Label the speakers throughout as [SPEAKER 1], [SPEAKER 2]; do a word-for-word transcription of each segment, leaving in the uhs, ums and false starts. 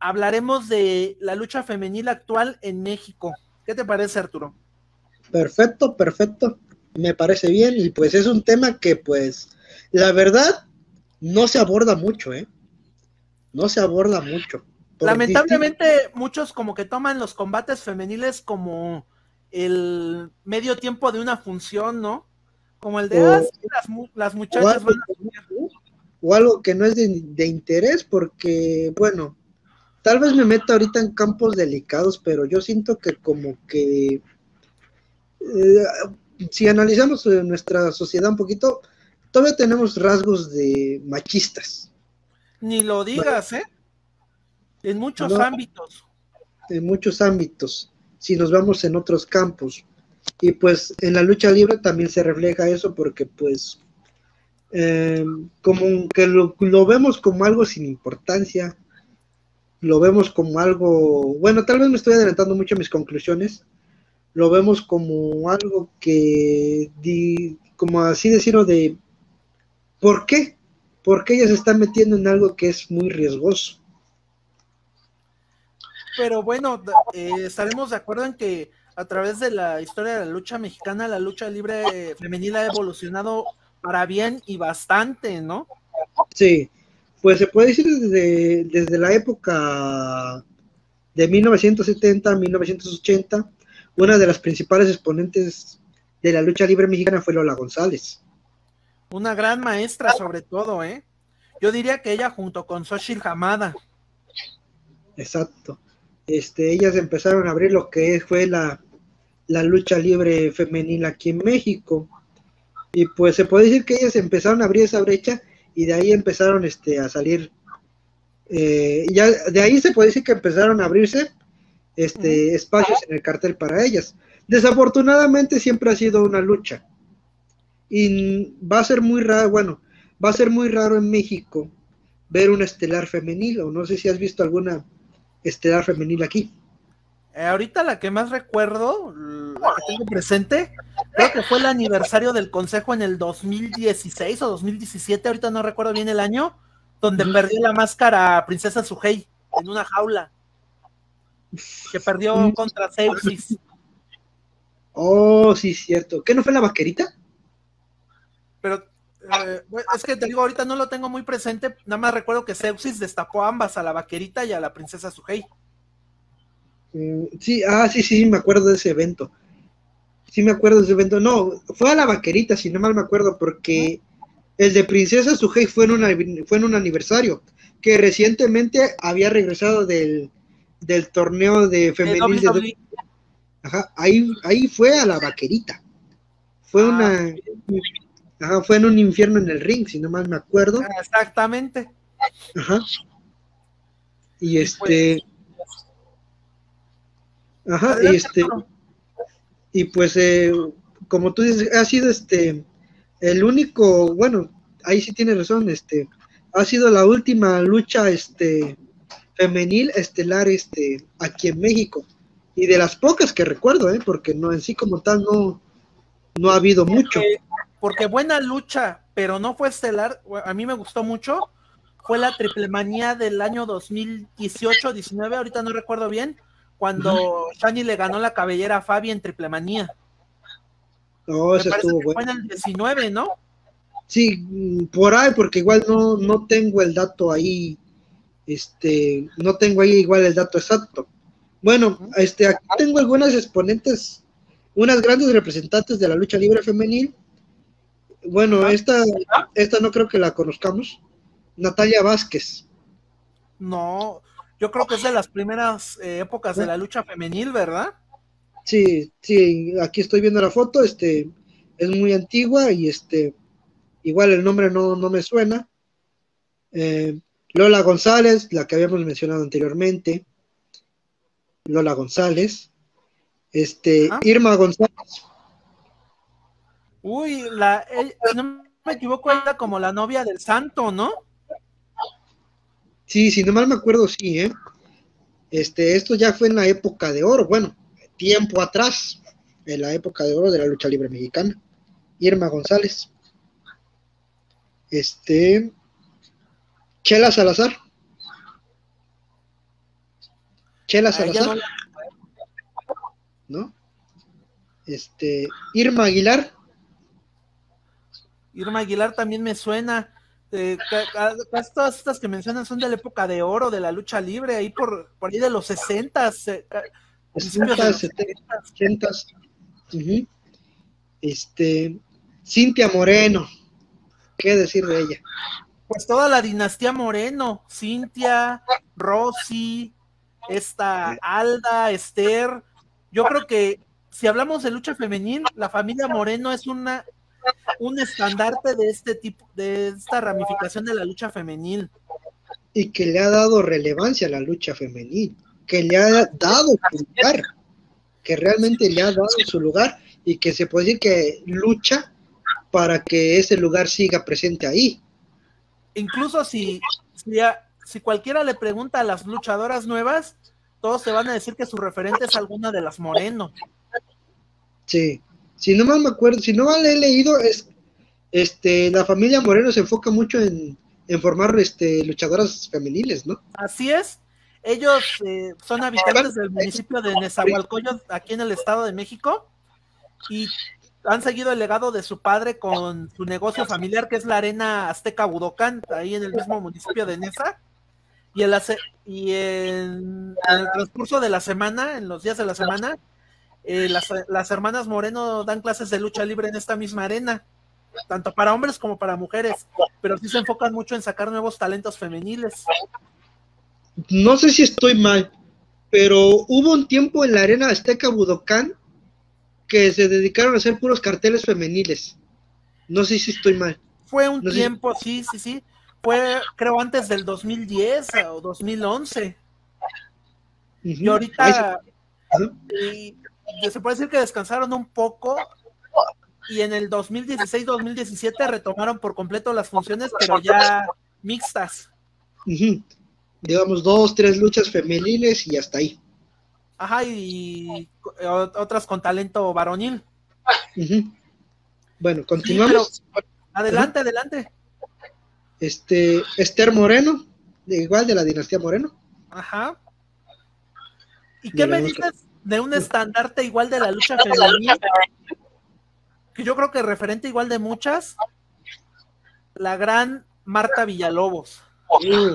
[SPEAKER 1] hablaremos de la lucha femenil actual en México. ¿Qué te parece, Arturo?
[SPEAKER 2] Perfecto, perfecto. Me parece bien. Y pues es un tema que, pues, la verdad, no se aborda mucho, ¿eh? No se aborda mucho. Por
[SPEAKER 1] Lamentablemente, muchos como que toman los combates femeniles como el medio tiempo de una función, ¿no? Como el de, ah,
[SPEAKER 2] o,
[SPEAKER 1] sí, las, las
[SPEAKER 2] o,
[SPEAKER 1] muchachas
[SPEAKER 2] algo,
[SPEAKER 1] van a subir.
[SPEAKER 2] o algo que no es de, de interés, porque, bueno, tal vez me meta ahorita en campos delicados, pero yo siento que como que eh, si analizamos nuestra sociedad un poquito, todavía tenemos rasgos de machistas.
[SPEAKER 1] Ni lo digas, ¿eh? En muchos
[SPEAKER 2] No,
[SPEAKER 1] ámbitos.
[SPEAKER 2] en muchos ámbitos, si nos vamos en otros campos. Y pues en la lucha libre también se refleja eso porque pues eh, como que lo, lo vemos como algo sin importancia, lo vemos como algo, bueno, tal vez me estoy adelantando mucho a mis conclusiones, lo vemos como algo que, di, como así decirlo, de ¿por qué? ¿Por qué ella se está metiendo en algo que es muy riesgoso?
[SPEAKER 1] Pero bueno, eh, estaremos de acuerdo en que a través de la historia de la lucha mexicana, la lucha libre femenil ha evolucionado para bien y bastante, ¿no?
[SPEAKER 2] Sí, pues se puede decir desde, desde la época de mil novecientos setenta a mil novecientos ochenta, una de las principales exponentes de la lucha libre mexicana fue Lola González.
[SPEAKER 1] Una gran maestra sobre todo, ¿eh? Yo diría que ella junto con Xochitl Hamada.
[SPEAKER 2] Exacto. Este, ellas empezaron a abrir lo que fue la, la lucha libre femenil aquí en México. Y pues se puede decir que ellas empezaron a abrir esa brecha y de ahí empezaron este, a salir. Eh, ya de ahí se puede decir que empezaron a abrirse este, espacios en el cartel para ellas. Desafortunadamente siempre ha sido una lucha. Y va a ser muy raro, bueno, va a ser muy raro en México ver una estelar femenil, o no sé si has visto alguna estelar femenil aquí.
[SPEAKER 1] Eh, ahorita la que más recuerdo, la que tengo presente, creo que fue el aniversario del Consejo en el dos mil dieciséis o dos mil diecisiete, ahorita no recuerdo bien el año, donde uh-huh. perdió la máscara Princesa Sugei en una jaula, que perdió contra Zeuxis.
[SPEAKER 2] Oh, sí, cierto. ¿Qué no fue la vaquerita?
[SPEAKER 1] Pero eh, es que te digo, ahorita no lo tengo muy presente, nada más recuerdo que Zeuxis destapó a ambas, a la vaquerita y a la Princesa Sugei.
[SPEAKER 2] Mm, sí, ah, sí, sí, me acuerdo de ese evento. Sí me acuerdo de ese evento. No, fue a la vaquerita, si no mal me acuerdo, porque el de Princesa Sugei fue en, una, fue en un aniversario, que recientemente había regresado del, del torneo de femenil de, de Ajá, ahí, ahí fue a la vaquerita. Fue ah, una... Ajá, fue en un infierno en el ring, si no mal me acuerdo.
[SPEAKER 1] Exactamente.
[SPEAKER 2] Ajá. Y, y este... Pues, ajá, y este... Y pues, eh, como tú dices, ha sido este... El único, bueno, ahí sí tienes razón, este... Ha sido la última lucha, este... femenil estelar, este... aquí en México. Y de las pocas que recuerdo, ¿eh? Porque no en sí como tal no... No ha habido
[SPEAKER 1] porque,
[SPEAKER 2] mucho.
[SPEAKER 1] Porque buena lucha, pero no fue estelar, a mí me gustó mucho, fue la triple manía del año dos mil dieciocho diecinueve, ahorita no recuerdo bien, cuando uh-huh. Shani le ganó la cabellera a Fabi en triple manía.
[SPEAKER 2] No, eso estuvo
[SPEAKER 1] que
[SPEAKER 2] bueno.
[SPEAKER 1] Fue en el diecinueve, ¿no?
[SPEAKER 2] Sí, por ahí, porque igual no, no tengo el dato ahí, este, no tengo ahí igual el dato exacto. Bueno, uh-huh. este, aquí tengo algunas exponentes, unas grandes representantes de la lucha libre femenil. Bueno, ¿ah? esta, esta no creo que la conozcamos. Natalia Vázquez.
[SPEAKER 1] No, yo creo que es de las primeras eh, épocas de la lucha femenil, ¿verdad?
[SPEAKER 2] Sí, sí, aquí estoy viendo la foto, este, es muy antigua y este, igual el nombre no, no me suena. Eh, Lola González, la que habíamos mencionado anteriormente. Lola González. Este, ¿ah? Irma González.
[SPEAKER 1] Uy, la, eh, si no me equivoco, era como la novia del santo, ¿no?
[SPEAKER 2] Sí, si no mal me acuerdo, sí, ¿eh? Este, esto ya fue en la época de oro, bueno, tiempo atrás, en la época de oro de la lucha libre mexicana. Irma González. Este, Chela Salazar. Chela Salazar, ¿no? Este, Irma Aguilar.
[SPEAKER 1] Irma Aguilar también me suena. Eh, casi todas estas que mencionan son de la época de oro de la lucha libre, ahí por, por ahí de los sesentas, eh,
[SPEAKER 2] sesenta, setenta, ochenta. Uh-huh. Este, Cintia Moreno, ¿qué decir de ella?
[SPEAKER 1] Pues toda la dinastía Moreno, Cintia, Rosy, esta Alda, Esther. Yo creo que si hablamos de lucha femenil, la familia Moreno es una un estandarte de este tipo, de esta ramificación de la lucha femenil.
[SPEAKER 2] Y que le ha dado relevancia a la lucha femenil, que le ha dado su lugar, que realmente le ha dado su lugar, y que se puede decir que lucha para que ese lugar siga presente ahí.
[SPEAKER 1] Incluso si, si, si cualquiera le pregunta a las luchadoras nuevas, todos se van a decir que su referente es alguna de las Moreno.
[SPEAKER 2] Sí, si no mal me acuerdo, si no mal he leído, es este la familia Moreno se enfoca mucho en, en formar este luchadoras femeniles, ¿no?
[SPEAKER 1] Así es. Ellos eh, son habitantes del municipio de Nezahualcóyotl, aquí en el Estado de México, y han seguido el legado de su padre con su negocio familiar, que es la Arena Azteca Budokán, ahí en el mismo municipio de Neza. Y, el, y en, en el transcurso de la semana, en los días de la semana, eh, las, las hermanas Moreno dan clases de lucha libre en esta misma arena, tanto para hombres como para mujeres, pero sí se enfocan mucho en sacar nuevos talentos femeniles.
[SPEAKER 2] No sé si estoy mal, pero hubo un tiempo en la Arena Azteca Budokán que se dedicaron a hacer puros carteles femeniles. No sé si estoy mal.
[SPEAKER 1] Fue un
[SPEAKER 2] no
[SPEAKER 1] tiempo,
[SPEAKER 2] si...
[SPEAKER 1] sí, sí, sí. Fue, creo, antes del dos mil diez o dos mil once. Uh-huh. Y ahorita uh-huh. y, y se puede decir que descansaron un poco, y en el dos mil dieciséis dos mil diecisiete retomaron por completo las funciones, pero ya mixtas.
[SPEAKER 2] Uh-huh. Digamos, dos, tres luchas femeniles y hasta ahí.
[SPEAKER 1] Ajá, y, y otras con talento varonil.
[SPEAKER 2] Uh-huh. Bueno, continuamos.
[SPEAKER 1] Sí, adelante, uh-huh. adelante.
[SPEAKER 2] Este, Esther Moreno, de, igual de la dinastía Moreno.
[SPEAKER 1] Ajá. ¿Y qué me dices de un estandarte igual de la lucha femenina? Que yo creo que referente igual de muchas, la gran Marta Villalobos.
[SPEAKER 2] Uh,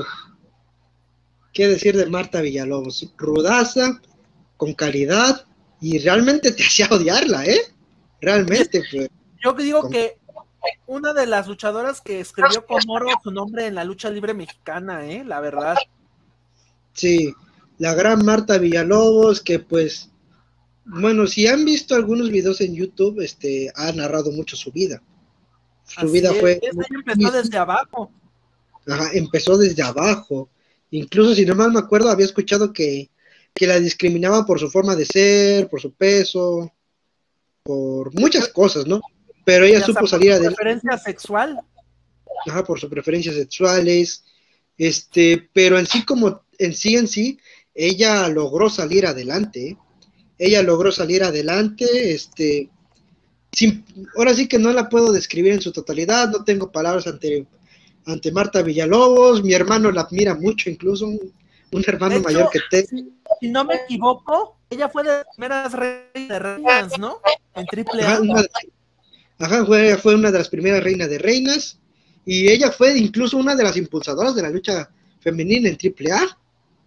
[SPEAKER 2] ¿Qué decir de Marta Villalobos? Rudaza, con calidad, y realmente te hacía odiarla, ¿eh? Realmente. Pues,
[SPEAKER 1] yo digo con... que una de las luchadoras que escribió con oro su nombre en la lucha libre mexicana, ¿eh? La verdad.
[SPEAKER 2] Sí, la gran Marta Villalobos, que pues, bueno, si han visto algunos videos en YouTube, este, ha narrado mucho su vida. Su
[SPEAKER 1] Así
[SPEAKER 2] vida
[SPEAKER 1] es,
[SPEAKER 2] fue...
[SPEAKER 1] Ella empezó desde abajo.
[SPEAKER 2] Ajá, empezó desde abajo. Incluso, si no mal me acuerdo, había escuchado que, que la discriminaban por su forma de ser, por su peso, por muchas cosas, ¿no? Pero ella supo salir adelante.
[SPEAKER 1] Por su preferencia sexual.
[SPEAKER 2] Ajá, por sus preferencias sexuales. Este, pero en sí, como en sí, en sí, ella logró salir adelante. ¿eh? Ella logró salir adelante, este, sin, ahora sí que no la puedo describir en su totalidad, no tengo palabras ante, ante Marta Villalobos, mi hermano la admira mucho, incluso un, un hermano
[SPEAKER 1] de hecho,
[SPEAKER 2] mayor que te.
[SPEAKER 1] Si, si no me equivoco, ella fue de las primeras reinas de reinas, ¿no? En triple A.
[SPEAKER 2] Ajá, una, ajá fue, fue una de las primeras reinas de reinas, y ella fue incluso una de las impulsadoras de la lucha femenina en triple A,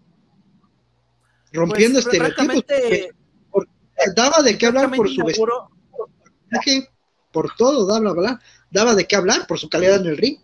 [SPEAKER 2] rompiendo pues, estereotipos. Porque, porque daba de qué hablar por su vestido, por todo, daba, bla, daba de qué hablar por su calidad en el ring.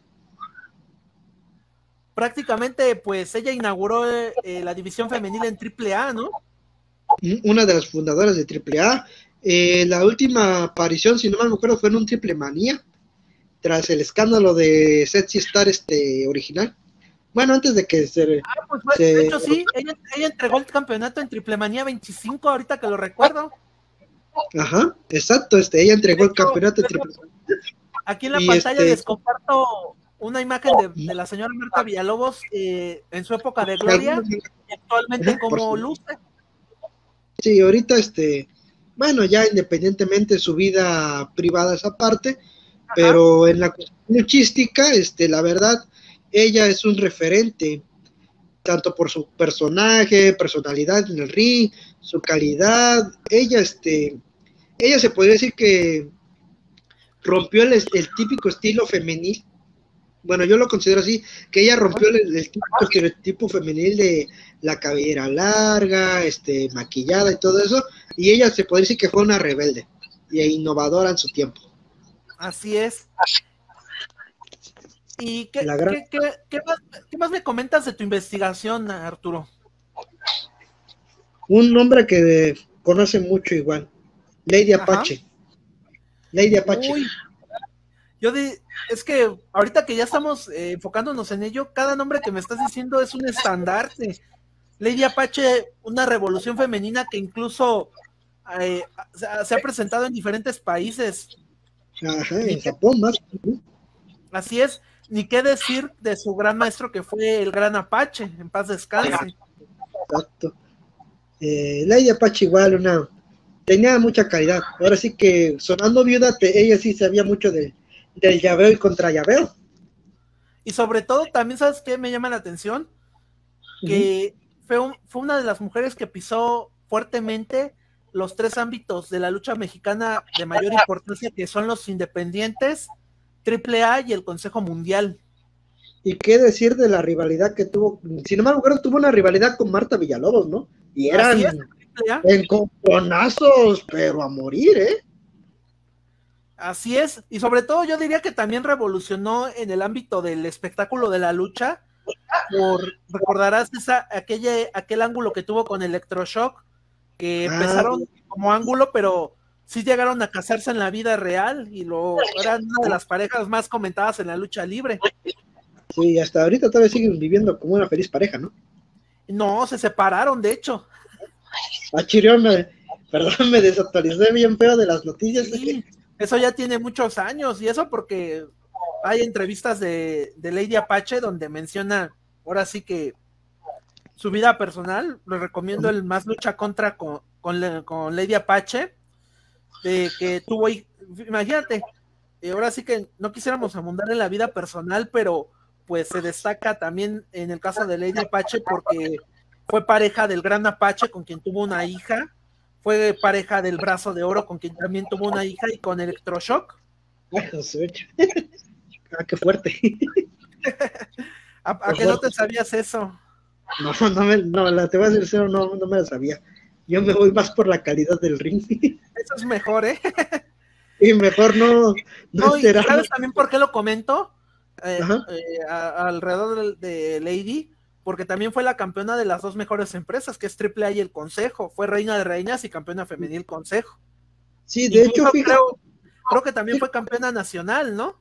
[SPEAKER 1] Prácticamente, pues, ella inauguró eh, la división femenil en triple A, ¿no?
[SPEAKER 2] Una de las fundadoras de triple A. Eh, la última aparición, si no mal me acuerdo, fue en un Triple Manía, tras el escándalo de Sexy Star este original. Bueno, antes de que se...
[SPEAKER 1] Ah, pues, pues se... de hecho sí, ella, ella entregó el campeonato en Triple Manía veinticinco, ahorita que lo recuerdo.
[SPEAKER 2] Ajá, exacto, este, ella entregó hecho, el campeonato en Triple Manía.
[SPEAKER 1] Aquí en la y pantalla este... les comparto una imagen de, de la señora Marta Villalobos eh, en su época de gloria, y actualmente Ajá, como luce.
[SPEAKER 2] Sí, ahorita este... Bueno, ya independientemente de su vida privada esa parte, Ajá. pero en la luchística, este, la verdad, ella es un referente. tanto por su personaje, personalidad en el ring, su calidad. Ella, este, ella se podría decir que rompió el, el típico estilo femenil. Bueno, yo lo considero así, que ella rompió el, el típico estereotipo femenil de la cabellera larga, este, maquillada y todo eso, y ella se puede decir que fue una rebelde e innovadora en su tiempo.
[SPEAKER 1] Así es. ¿Y qué,
[SPEAKER 2] gran...
[SPEAKER 1] ¿qué, qué, qué, más, qué más me comentas de tu investigación, Arturo?
[SPEAKER 2] Un nombre que conoce mucho igual, Lady Apache. Ajá. Lady Apache.
[SPEAKER 1] Uy, yo de, es que ahorita que ya estamos eh, enfocándonos en ello, cada nombre que me estás diciendo es un estandarte. Lady Apache, una revolución femenina que incluso eh, se ha presentado en diferentes países.
[SPEAKER 2] Ajá, en Japón más.
[SPEAKER 1] Así es, ni qué decir de su gran maestro que fue el gran Apache, en paz descanse.
[SPEAKER 2] Exacto. Eh, Lady Apache igual, una tenía mucha calidad. Ahora sí que sonando viuda, te, ella sí sabía mucho de, del llaveo y contra llaveo.
[SPEAKER 1] Y sobre todo, también, ¿sabes qué me llama la atención? Que uh-huh. fue, un, fue una de las mujeres que pisó fuertemente los tres ámbitos de la lucha mexicana de mayor importancia, que son los independientes, Triple A y el Consejo Mundial.
[SPEAKER 2] Y qué decir de la rivalidad que tuvo, si no me acuerdo, tuvo una rivalidad con Marta Villalobos, ¿no? Y eran encontronazos, pero a morir, ¿eh?
[SPEAKER 1] Así es, y sobre todo yo diría que también revolucionó en el ámbito del espectáculo de la lucha, por, recordarás esa, aquella, aquel ángulo que tuvo con Electroshock, que ah, empezaron como ángulo, pero sí llegaron a casarse en la vida real, y lo eran una de las parejas más comentadas en la lucha libre.
[SPEAKER 2] Sí, hasta ahorita todavía siguen viviendo como una feliz pareja, ¿no?
[SPEAKER 1] No, se separaron, de hecho.
[SPEAKER 2] Ah, Chirión, me, perdón, me desactualicé bien feo de las noticias.
[SPEAKER 1] Sí, eso ya tiene muchos años, y eso porque hay entrevistas de, de Lady Apache donde menciona, ahora sí que su vida personal. Les recomiendo el Más Lucha Contra con, con, con Lady Apache, de que tuvo, imagínate, ahora sí que no quisiéramos abundar en la vida personal, pero pues se destaca también en el caso de Lady Apache porque fue pareja del Gran Apache, con quien tuvo una hija, fue pareja del Brazo de Oro, con quien también tuvo una hija, y con Electroshock.
[SPEAKER 2] Ay, José, ah, qué fuerte.
[SPEAKER 1] ¿A, a que no te sabías eso?
[SPEAKER 2] No, no, me, no la, te voy a decir cero, no, no me la sabía. Yo me voy más por la calidad del ring.
[SPEAKER 1] Eso es mejor, ¿eh?
[SPEAKER 2] Y mejor no, no,
[SPEAKER 1] no y ¿sabes también por qué lo comento? Eh, eh, a, alrededor de, de Lady, porque también fue la campeona de las dos mejores empresas, que es Triple A y el Consejo. Fue reina de reinas y campeona femenil Consejo.
[SPEAKER 2] Sí, de Incluso hecho, fíjate,
[SPEAKER 1] creo, creo que también fue campeona nacional, ¿no?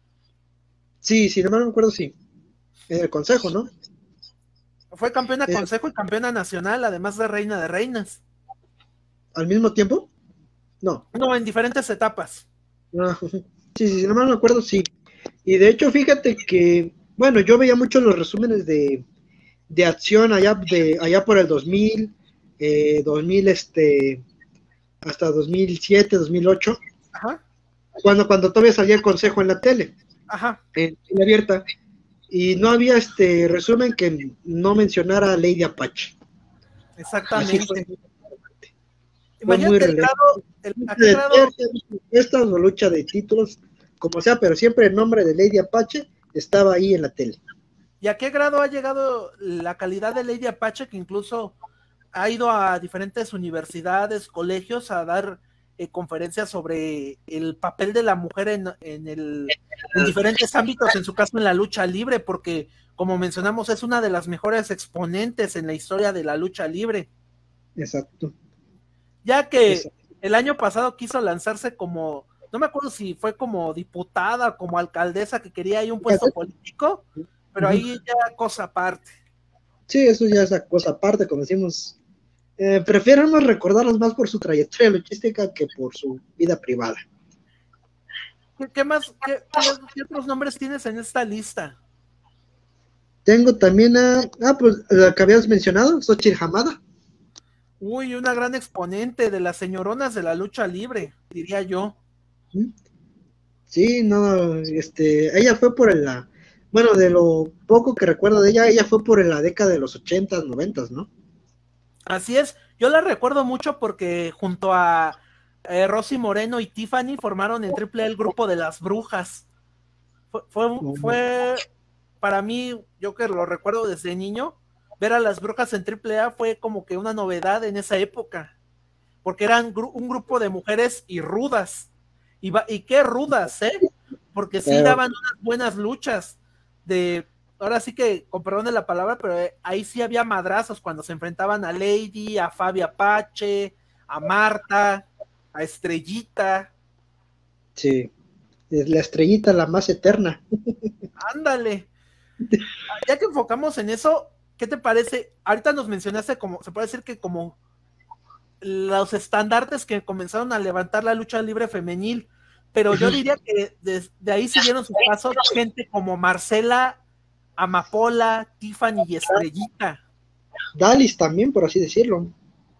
[SPEAKER 2] Sí, si no me acuerdo, sí. En el Consejo, ¿no?
[SPEAKER 1] Fue campeona eh, Consejo y campeona nacional, además de reina de reinas.
[SPEAKER 2] ¿Al mismo tiempo? No.
[SPEAKER 1] No, en diferentes etapas.
[SPEAKER 2] No, sí, sí, si no me acuerdo, sí. Y de hecho, fíjate que, bueno, yo veía mucho los resúmenes de, de acción allá de allá por el dos mil, eh, dos mil, este, hasta dos mil siete, dos mil ocho.
[SPEAKER 1] Ajá.
[SPEAKER 2] Cuando, cuando todavía salía el Consejo en la tele.
[SPEAKER 1] Ajá.
[SPEAKER 2] En tele abierta. Y no había este resumen que no mencionara a Lady Apache.
[SPEAKER 1] Exactamente.
[SPEAKER 2] Imagínate el grado, el, ¿a qué grado? Esta o lucha de títulos, como sea, pero siempre el nombre de Lady Apache estaba ahí en la tele.
[SPEAKER 1] ¿Y a qué grado ha llegado la calidad de Lady Apache, que incluso ha ido a diferentes universidades, colegios, a dar eh, conferencias sobre el papel de la mujer en, en, el, en diferentes ámbitos, en su caso en la lucha libre, porque como mencionamos es una de las mejores exponentes en la historia de la lucha libre.
[SPEAKER 2] Exacto.
[SPEAKER 1] Ya que Exacto. el año pasado quiso lanzarse como, no me acuerdo si fue como diputada, como alcaldesa, que quería ahí un puesto político, pero uh-huh. ahí ya cosa aparte.
[SPEAKER 2] Sí, eso ya es cosa aparte, como decimos. Eh, prefiéramos recordarlos más por su trayectoria luchística que por su vida privada.
[SPEAKER 1] ¿Qué, qué más, qué, qué otros nombres tienes en esta lista?
[SPEAKER 2] Tengo también a, ah, pues la que habías mencionado, Xochitl Hamada.
[SPEAKER 1] Uy, una gran exponente de las señoronas de la lucha libre, diría yo.
[SPEAKER 2] Sí, no, este, ella fue por la, bueno, de lo poco que recuerdo de ella, ella fue por la década de los ochentas, noventas, ¿no?
[SPEAKER 1] Así es, yo la recuerdo mucho porque junto a eh, Rosy Moreno y Tiffany formaron en Triple A el grupo de las brujas. Fue, fue, fue para mí, yo que lo recuerdo desde niño, ver a las brujas en Triple A fue como que una novedad en esa época, porque eran gru un grupo de mujeres y rudas, y, y qué rudas, ¿eh? Porque sí daban unas buenas luchas, de, ahora sí que, con perdón de la palabra, pero ahí sí había madrazos cuando se enfrentaban a Lady, a Fabi Apache, a Marta, a Estrellita.
[SPEAKER 2] Sí, es la estrellita la más eterna.
[SPEAKER 1] Ándale. Ya que enfocamos en eso, ¿qué te parece? Ahorita nos mencionaste como, se puede decir que como los estandartes que comenzaron a levantar la lucha libre femenil, pero yo diría que desde de ahí siguieron sus pasos gente como Marcela, Amapola, Tiffany y Estrellita.
[SPEAKER 2] Dallas también, por así decirlo.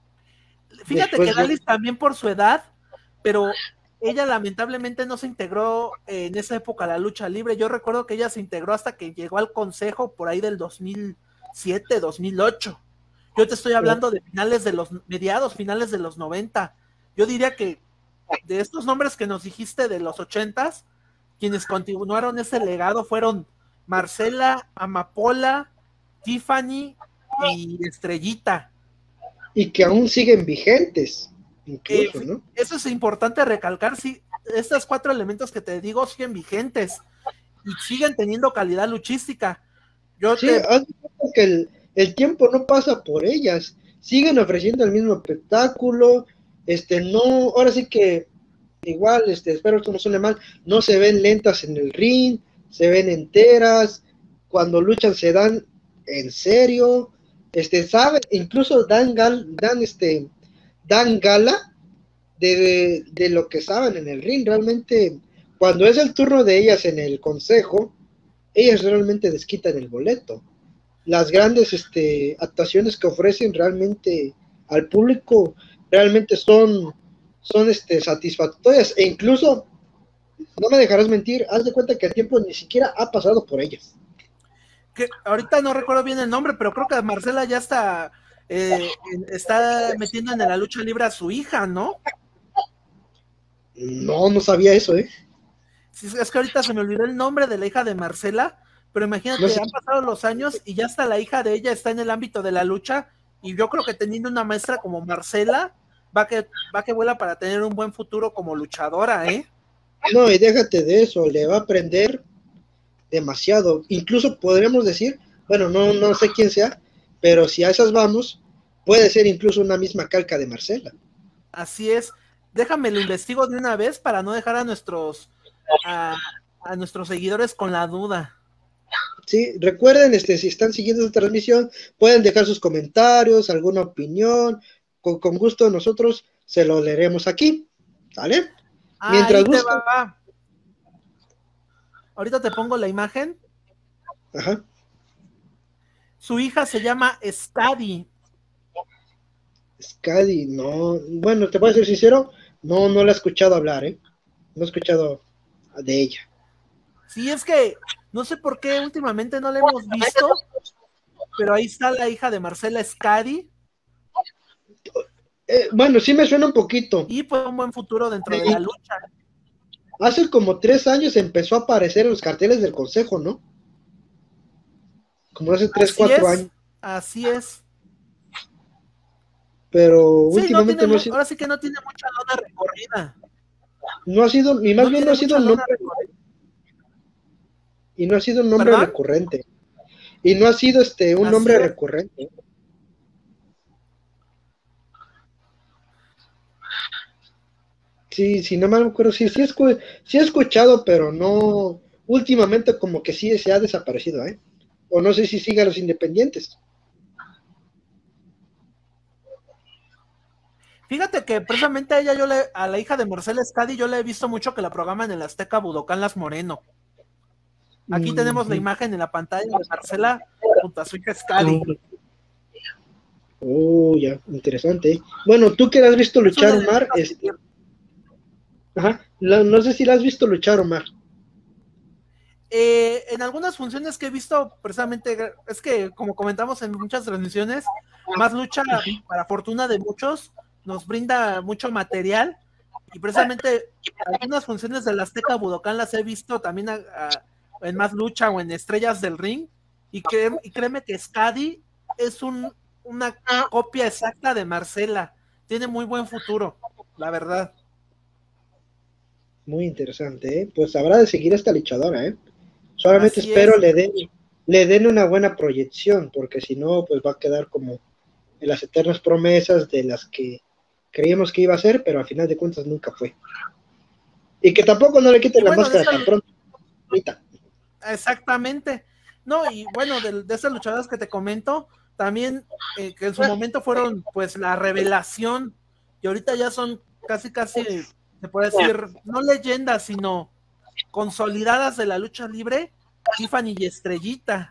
[SPEAKER 1] Fíjate Después que Dallas yo... también por su edad, pero ella lamentablemente no se integró en esa época a la lucha libre. Yo recuerdo que ella se integró hasta que llegó al consejo por ahí del dos mil siete, dos mil ocho. Yo te estoy hablando de finales de los, mediados, finales de los noventa. Yo diría que de estos nombres que nos dijiste de los ochentas, quienes continuaron ese legado fueron Marcela, Amapola, Tiffany y Estrellita.
[SPEAKER 2] Y que aún siguen vigentes, incluso,
[SPEAKER 1] eh,
[SPEAKER 2] ¿no?
[SPEAKER 1] Eso es importante recalcar, sí, estos cuatro elementos que te digo siguen vigentes y siguen teniendo calidad luchística. Yo
[SPEAKER 2] sí,
[SPEAKER 1] te...
[SPEAKER 2] haz de cuenta que el, el tiempo no pasa por ellas, siguen ofreciendo el mismo espectáculo, este, no, ahora sí que igual, este, espero que no suene mal, no se ven lentas en el ring, se ven enteras, cuando luchan se dan en serio, este, saben, incluso dan gal, dan este, dan gala de, de, de lo que saben en el ring, realmente, cuando es el turno de ellas en el consejo, ellas realmente desquitan el boleto. Las grandes este, actuaciones que ofrecen realmente al público realmente son, son este, satisfactorias, e incluso, no me dejarás mentir, haz de cuenta que el tiempo ni siquiera ha pasado por ellas.
[SPEAKER 1] Que ahorita no recuerdo bien el nombre, pero creo que Marcela ya está, eh, está metiendo en la lucha libre a su hija, ¿no?
[SPEAKER 2] No, no sabía eso, ¿eh?
[SPEAKER 1] Sí, es que ahorita se me olvidó el nombre de la hija de Marcela, pero imagínate, no sé. Han pasado los años y ya hasta la hija de ella está en el ámbito de la lucha, y yo creo que teniendo una maestra como Marcela, va que, va que vuela para tener un buen futuro como luchadora, ¿eh?
[SPEAKER 2] No, y déjate de eso, le va a aprender demasiado, incluso podríamos decir, bueno, no, no sé quién sea, pero si a esas vamos, puede ser incluso una misma calca de Marcela.
[SPEAKER 1] Así es, déjame lo investigo de una vez para no dejar a nuestros a, a nuestros seguidores con la duda.
[SPEAKER 2] Sí, recuerden, este, si están siguiendo esta transmisión, pueden dejar sus comentarios, alguna opinión, con, con gusto nosotros se lo leeremos aquí, ¿sale?
[SPEAKER 1] Ah, Mientras ahí te buscan... va. Ahorita te pongo la imagen.
[SPEAKER 2] Ajá.
[SPEAKER 1] Su hija se llama Skadi.
[SPEAKER 2] Skadi, no, bueno, te voy a ser sincero, no, no la he escuchado hablar, ¿eh? No he escuchado de ella.
[SPEAKER 1] Sí, es que no sé por qué últimamente no la hemos visto, pero ahí está la hija de Marcela, Skadi.
[SPEAKER 2] Eh, bueno, sí me suena un poquito.
[SPEAKER 1] Y fue un buen futuro dentro sí. de la lucha.
[SPEAKER 2] Hace como tres años empezó a aparecer en los carteles del consejo, ¿no? Como hace tres,
[SPEAKER 1] así
[SPEAKER 2] cuatro
[SPEAKER 1] es,
[SPEAKER 2] años.
[SPEAKER 1] Así es.
[SPEAKER 2] Pero
[SPEAKER 1] sí,
[SPEAKER 2] últimamente
[SPEAKER 1] no tiene,
[SPEAKER 2] no ha sido...
[SPEAKER 1] ahora sí que no tiene mucha lona recorrida.
[SPEAKER 2] No ha sido, ni más no bien no ha sido un nombre. Y no ha sido un nombre ¿Perdón? recurrente. Y no ha sido este un así nombre es. recurrente. Sí, sí, no me acuerdo, sí, sí, escu sí he escuchado, pero no, últimamente como que sí se ha desaparecido, ¿eh? O no sé si sigue a los independientes.
[SPEAKER 1] Fíjate que precisamente a ella, yo le, a la hija de Marcela Skadi, yo le he visto mucho que la programan en la Azteca Budocán Las Moreno. Aquí mm-hmm. tenemos la imagen en la pantalla de Marcela junto a su hija Skadi.
[SPEAKER 2] Oh, ya, interesante. Bueno, tú que la has visto luchar, Omar, este... Ajá, la, no sé si la has visto luchar, Omar.
[SPEAKER 1] Eh, en algunas funciones que he visto, precisamente, es que como comentamos en muchas transmisiones, Más Lucha, para fortuna de muchos, nos brinda mucho material, y precisamente algunas funciones del Azteca Budokan las he visto también a, a, en Más Lucha o en Estrellas del Ring, y, cre, y créeme que Skadi es un, una copia exacta de Marcela, tiene muy buen futuro, la verdad.
[SPEAKER 2] Muy interesante, ¿eh? Pues habrá de seguir esta luchadora, ¿eh? Solamente
[SPEAKER 1] Así
[SPEAKER 2] espero
[SPEAKER 1] es.
[SPEAKER 2] le den, le den una buena proyección, porque si no, pues va a quedar como en las eternas promesas de las que creíamos que iba a ser, pero al final de cuentas nunca fue. Y que tampoco no le quiten la
[SPEAKER 1] bueno,
[SPEAKER 2] máscara
[SPEAKER 1] esa,
[SPEAKER 2] tan pronto. Ahorita.
[SPEAKER 1] exactamente. No, y bueno, de, de esas luchadoras que te comento, también eh, que en su momento fueron pues la revelación, y ahorita ya son casi, casi, se puede decir, no leyendas, sino consolidadas de la lucha libre, Tiffany y Estrellita.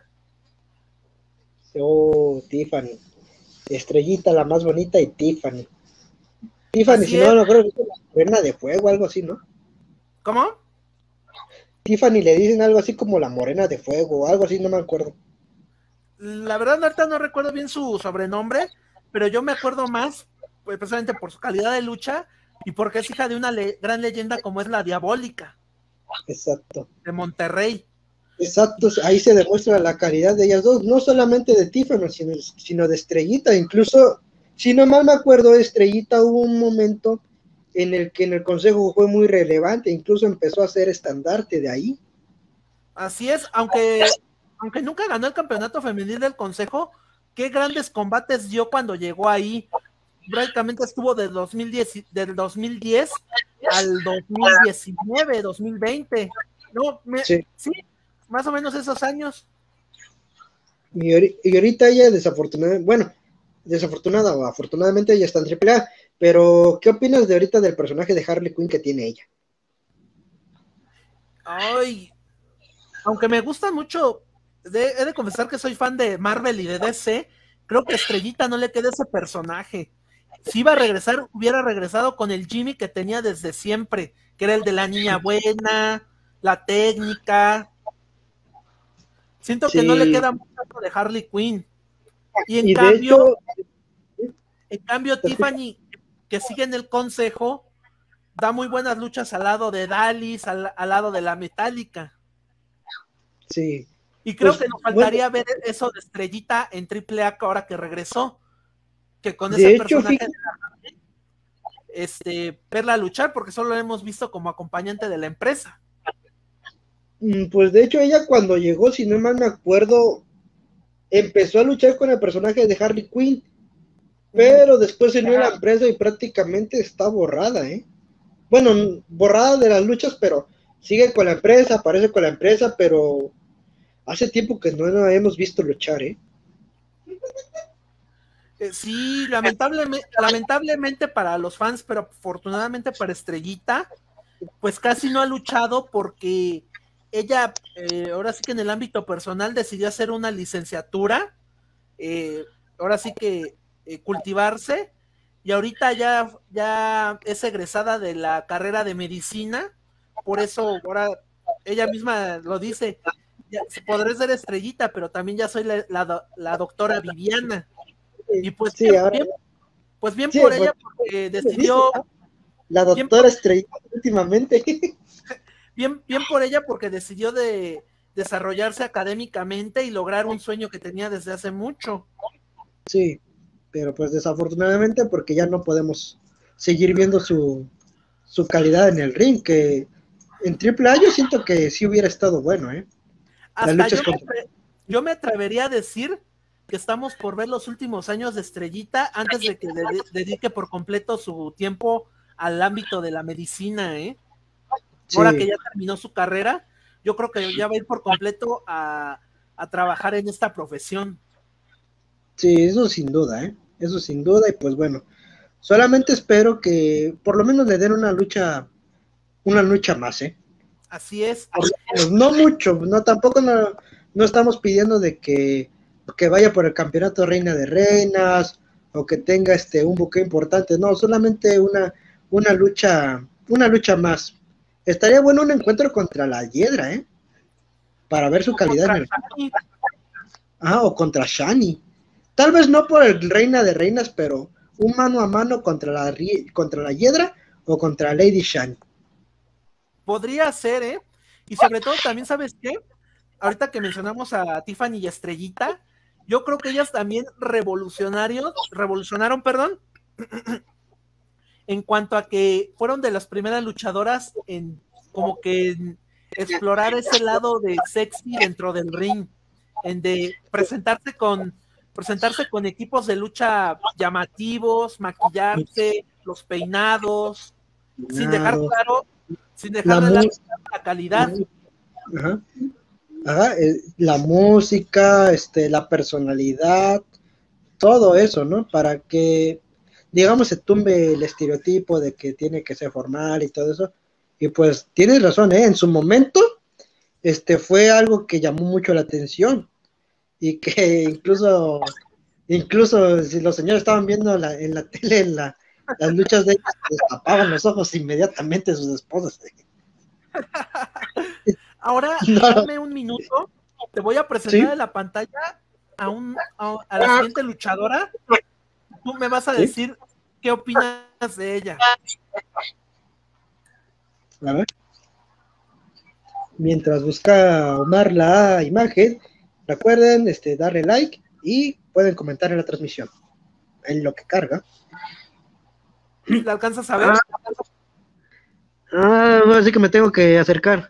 [SPEAKER 2] Oh, Tiffany. Estrellita, la más bonita, y Tiffany. Tiffany,
[SPEAKER 1] Así
[SPEAKER 2] si
[SPEAKER 1] es.
[SPEAKER 2] no, no creo que es la morena de fuego, algo así, ¿no?
[SPEAKER 1] ¿Cómo?
[SPEAKER 2] Tiffany le dicen algo así como la morena de fuego, o algo así, no me acuerdo.
[SPEAKER 1] La verdad, ahorita no recuerdo bien su sobrenombre, pero yo me acuerdo más, pues, precisamente por su calidad de lucha y porque es hija de una le gran leyenda como es la Diabólica.
[SPEAKER 2] Exacto.
[SPEAKER 1] De Monterrey.
[SPEAKER 2] Exacto, ahí se demuestra la calidad de ellas dos, no solamente de Tiffany, sino, sino de Estrellita. Incluso, si no mal me acuerdo, Estrellita hubo un momento en el que en el consejo fue muy relevante, incluso empezó a ser estandarte de ahí.
[SPEAKER 1] Así es, aunque, aunque nunca ganó el campeonato femenil del consejo, qué grandes combates dio cuando llegó ahí. Prácticamente estuvo del dos mil diez, del dos mil diez al dos mil diecinueve, dos mil veinte. No, me, sí. sí, más o menos esos años.
[SPEAKER 2] Y, y ahorita ella desafortunadamente, bueno, desafortunada o afortunadamente ella está en triple A, pero ¿qué opinas de ahorita del personaje de Harley Quinn que tiene ella?
[SPEAKER 1] Ay, aunque me gusta mucho, de, he de confesar que soy fan de Marvel y de D C, creo que a Estrellita no le queda ese personaje. Si iba a regresar, hubiera regresado con el Jimmy que tenía desde siempre, que era el de la niña buena, la técnica. Siento sí. que no le queda mucho de Harley Quinn. Y en y cambio, hecho, en cambio, Tiffany, que sigue en el consejo, da muy buenas luchas al lado de Dallas, al, al lado de la Metallica.
[SPEAKER 2] Sí.
[SPEAKER 1] Y creo pues, que nos faltaría bueno, ver eso de Estrellita en triple A ahora que regresó. Que con ese hecho, personaje fíjate, de la, este, verla luchar, porque solo la hemos visto como acompañante de la empresa.
[SPEAKER 2] Pues de hecho ella cuando llegó, si no mal me acuerdo, empezó a luchar con el personaje de Harley Quinn, pero después se unió a la empresa y prácticamente está borrada, ¿eh? Bueno, borrada de las luchas, pero sigue con la empresa, aparece con la empresa, pero hace tiempo que no la hemos visto luchar, ¿eh?
[SPEAKER 1] Eh, sí, lamentablemente, lamentablemente para los fans, pero afortunadamente para Estrellita, pues casi no ha luchado porque ella, eh, ahora sí que en el ámbito personal decidió hacer una licenciatura, eh, ahora sí que eh, cultivarse, y ahorita ya, ya es egresada de la carrera de medicina, por eso ahora ella misma lo dice, ya, podré ser Estrellita, pero también ya soy la, la, la doctora Viviana. Y pues, sí, bien, ahora, bien, pues bien sí, por pues, ella, porque decidió...
[SPEAKER 2] La doctora Estrellita últimamente.
[SPEAKER 1] Bien, bien por ella, porque decidió de desarrollarse académicamente y lograr un sueño que tenía desde hace mucho.
[SPEAKER 2] Sí, pero pues desafortunadamente porque ya no podemos seguir viendo su, su calidad en el ring, que en triple A yo siento que sí hubiera estado bueno, ¿eh?
[SPEAKER 1] Hasta yo, contra... me, yo me atrevería a decir que estamos por ver los últimos años de Estrellita antes de que de, de, dedique por completo su tiempo al ámbito de la medicina, ¿eh? Sí. Ahora que ya terminó su carrera, yo creo que ya va a ir por completo a, a trabajar en esta profesión.
[SPEAKER 2] Sí, eso sin duda, ¿eh? Eso sin duda, y pues bueno, solamente espero que por lo menos le den una lucha, una lucha más, ¿eh?
[SPEAKER 1] Así es.
[SPEAKER 2] Pues no mucho, no tampoco no, no estamos pidiendo de que que vaya por el campeonato Reina de Reinas o que tenga este un buque importante, no, solamente una una lucha, una lucha más. Estaría bueno un encuentro contra la Hiedra, ¿eh? para ver su calidad en el
[SPEAKER 1] Shani.
[SPEAKER 2] Ah, o contra Shani. Tal vez no por el Reina de Reinas, pero un mano a mano contra la, contra la Hiedra o contra Lady Shani.
[SPEAKER 1] Podría ser, ¿eh? Y sobre todo también, ¿sabes qué? Ahorita que mencionamos a Tiffany y Estrellita, yo creo que ellas también revolucionarios, revolucionaron, perdón, en cuanto a que fueron de las primeras luchadoras en como que en explorar ese lado de sexy dentro del ring, en de presentarse con presentarse con equipos de lucha llamativos, maquillarse, los peinados,
[SPEAKER 2] Peinados.
[SPEAKER 1] sin dejar claro, sin dejar
[SPEAKER 2] la
[SPEAKER 1] de lado la calidad.
[SPEAKER 2] Ajá. Ajá, la música, este, la personalidad, todo eso, ¿no? Para que, digamos, se tumbe el estereotipo de que tiene que ser formal y todo eso. Y pues tienes razón, ¿eh? En su momento, este, fue algo que llamó mucho la atención y que incluso, incluso si los señores estaban viendo la, en la tele en la, las luchas de ellos, les tapaban los ojos inmediatamente a sus esposas.
[SPEAKER 1] Ahora,
[SPEAKER 2] No.
[SPEAKER 1] dame un minuto, te voy a presentar
[SPEAKER 2] ¿Sí?
[SPEAKER 1] en la pantalla a, un, a, a la siguiente luchadora. Tú me vas a
[SPEAKER 2] ¿Sí?
[SPEAKER 1] decir qué opinas de ella.
[SPEAKER 2] A ver. Mientras busca Omar la imagen, recuerden este, darle like y pueden comentar en la transmisión, en lo que carga.
[SPEAKER 1] ¿Sí la alcanzas a ver?
[SPEAKER 2] Ah, así que me tengo que acercar.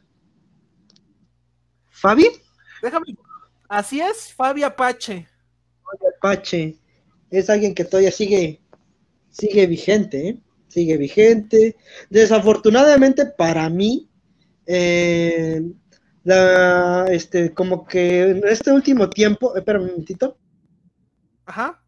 [SPEAKER 2] ¿Fabi?
[SPEAKER 1] Déjame. Así es, Fabi Apache.
[SPEAKER 2] Apache. Es alguien que todavía sigue, sigue vigente, ¿eh? Sigue vigente. Desafortunadamente para mí, eh, la, este, como que en este último tiempo, espera un momentito.
[SPEAKER 1] Ajá.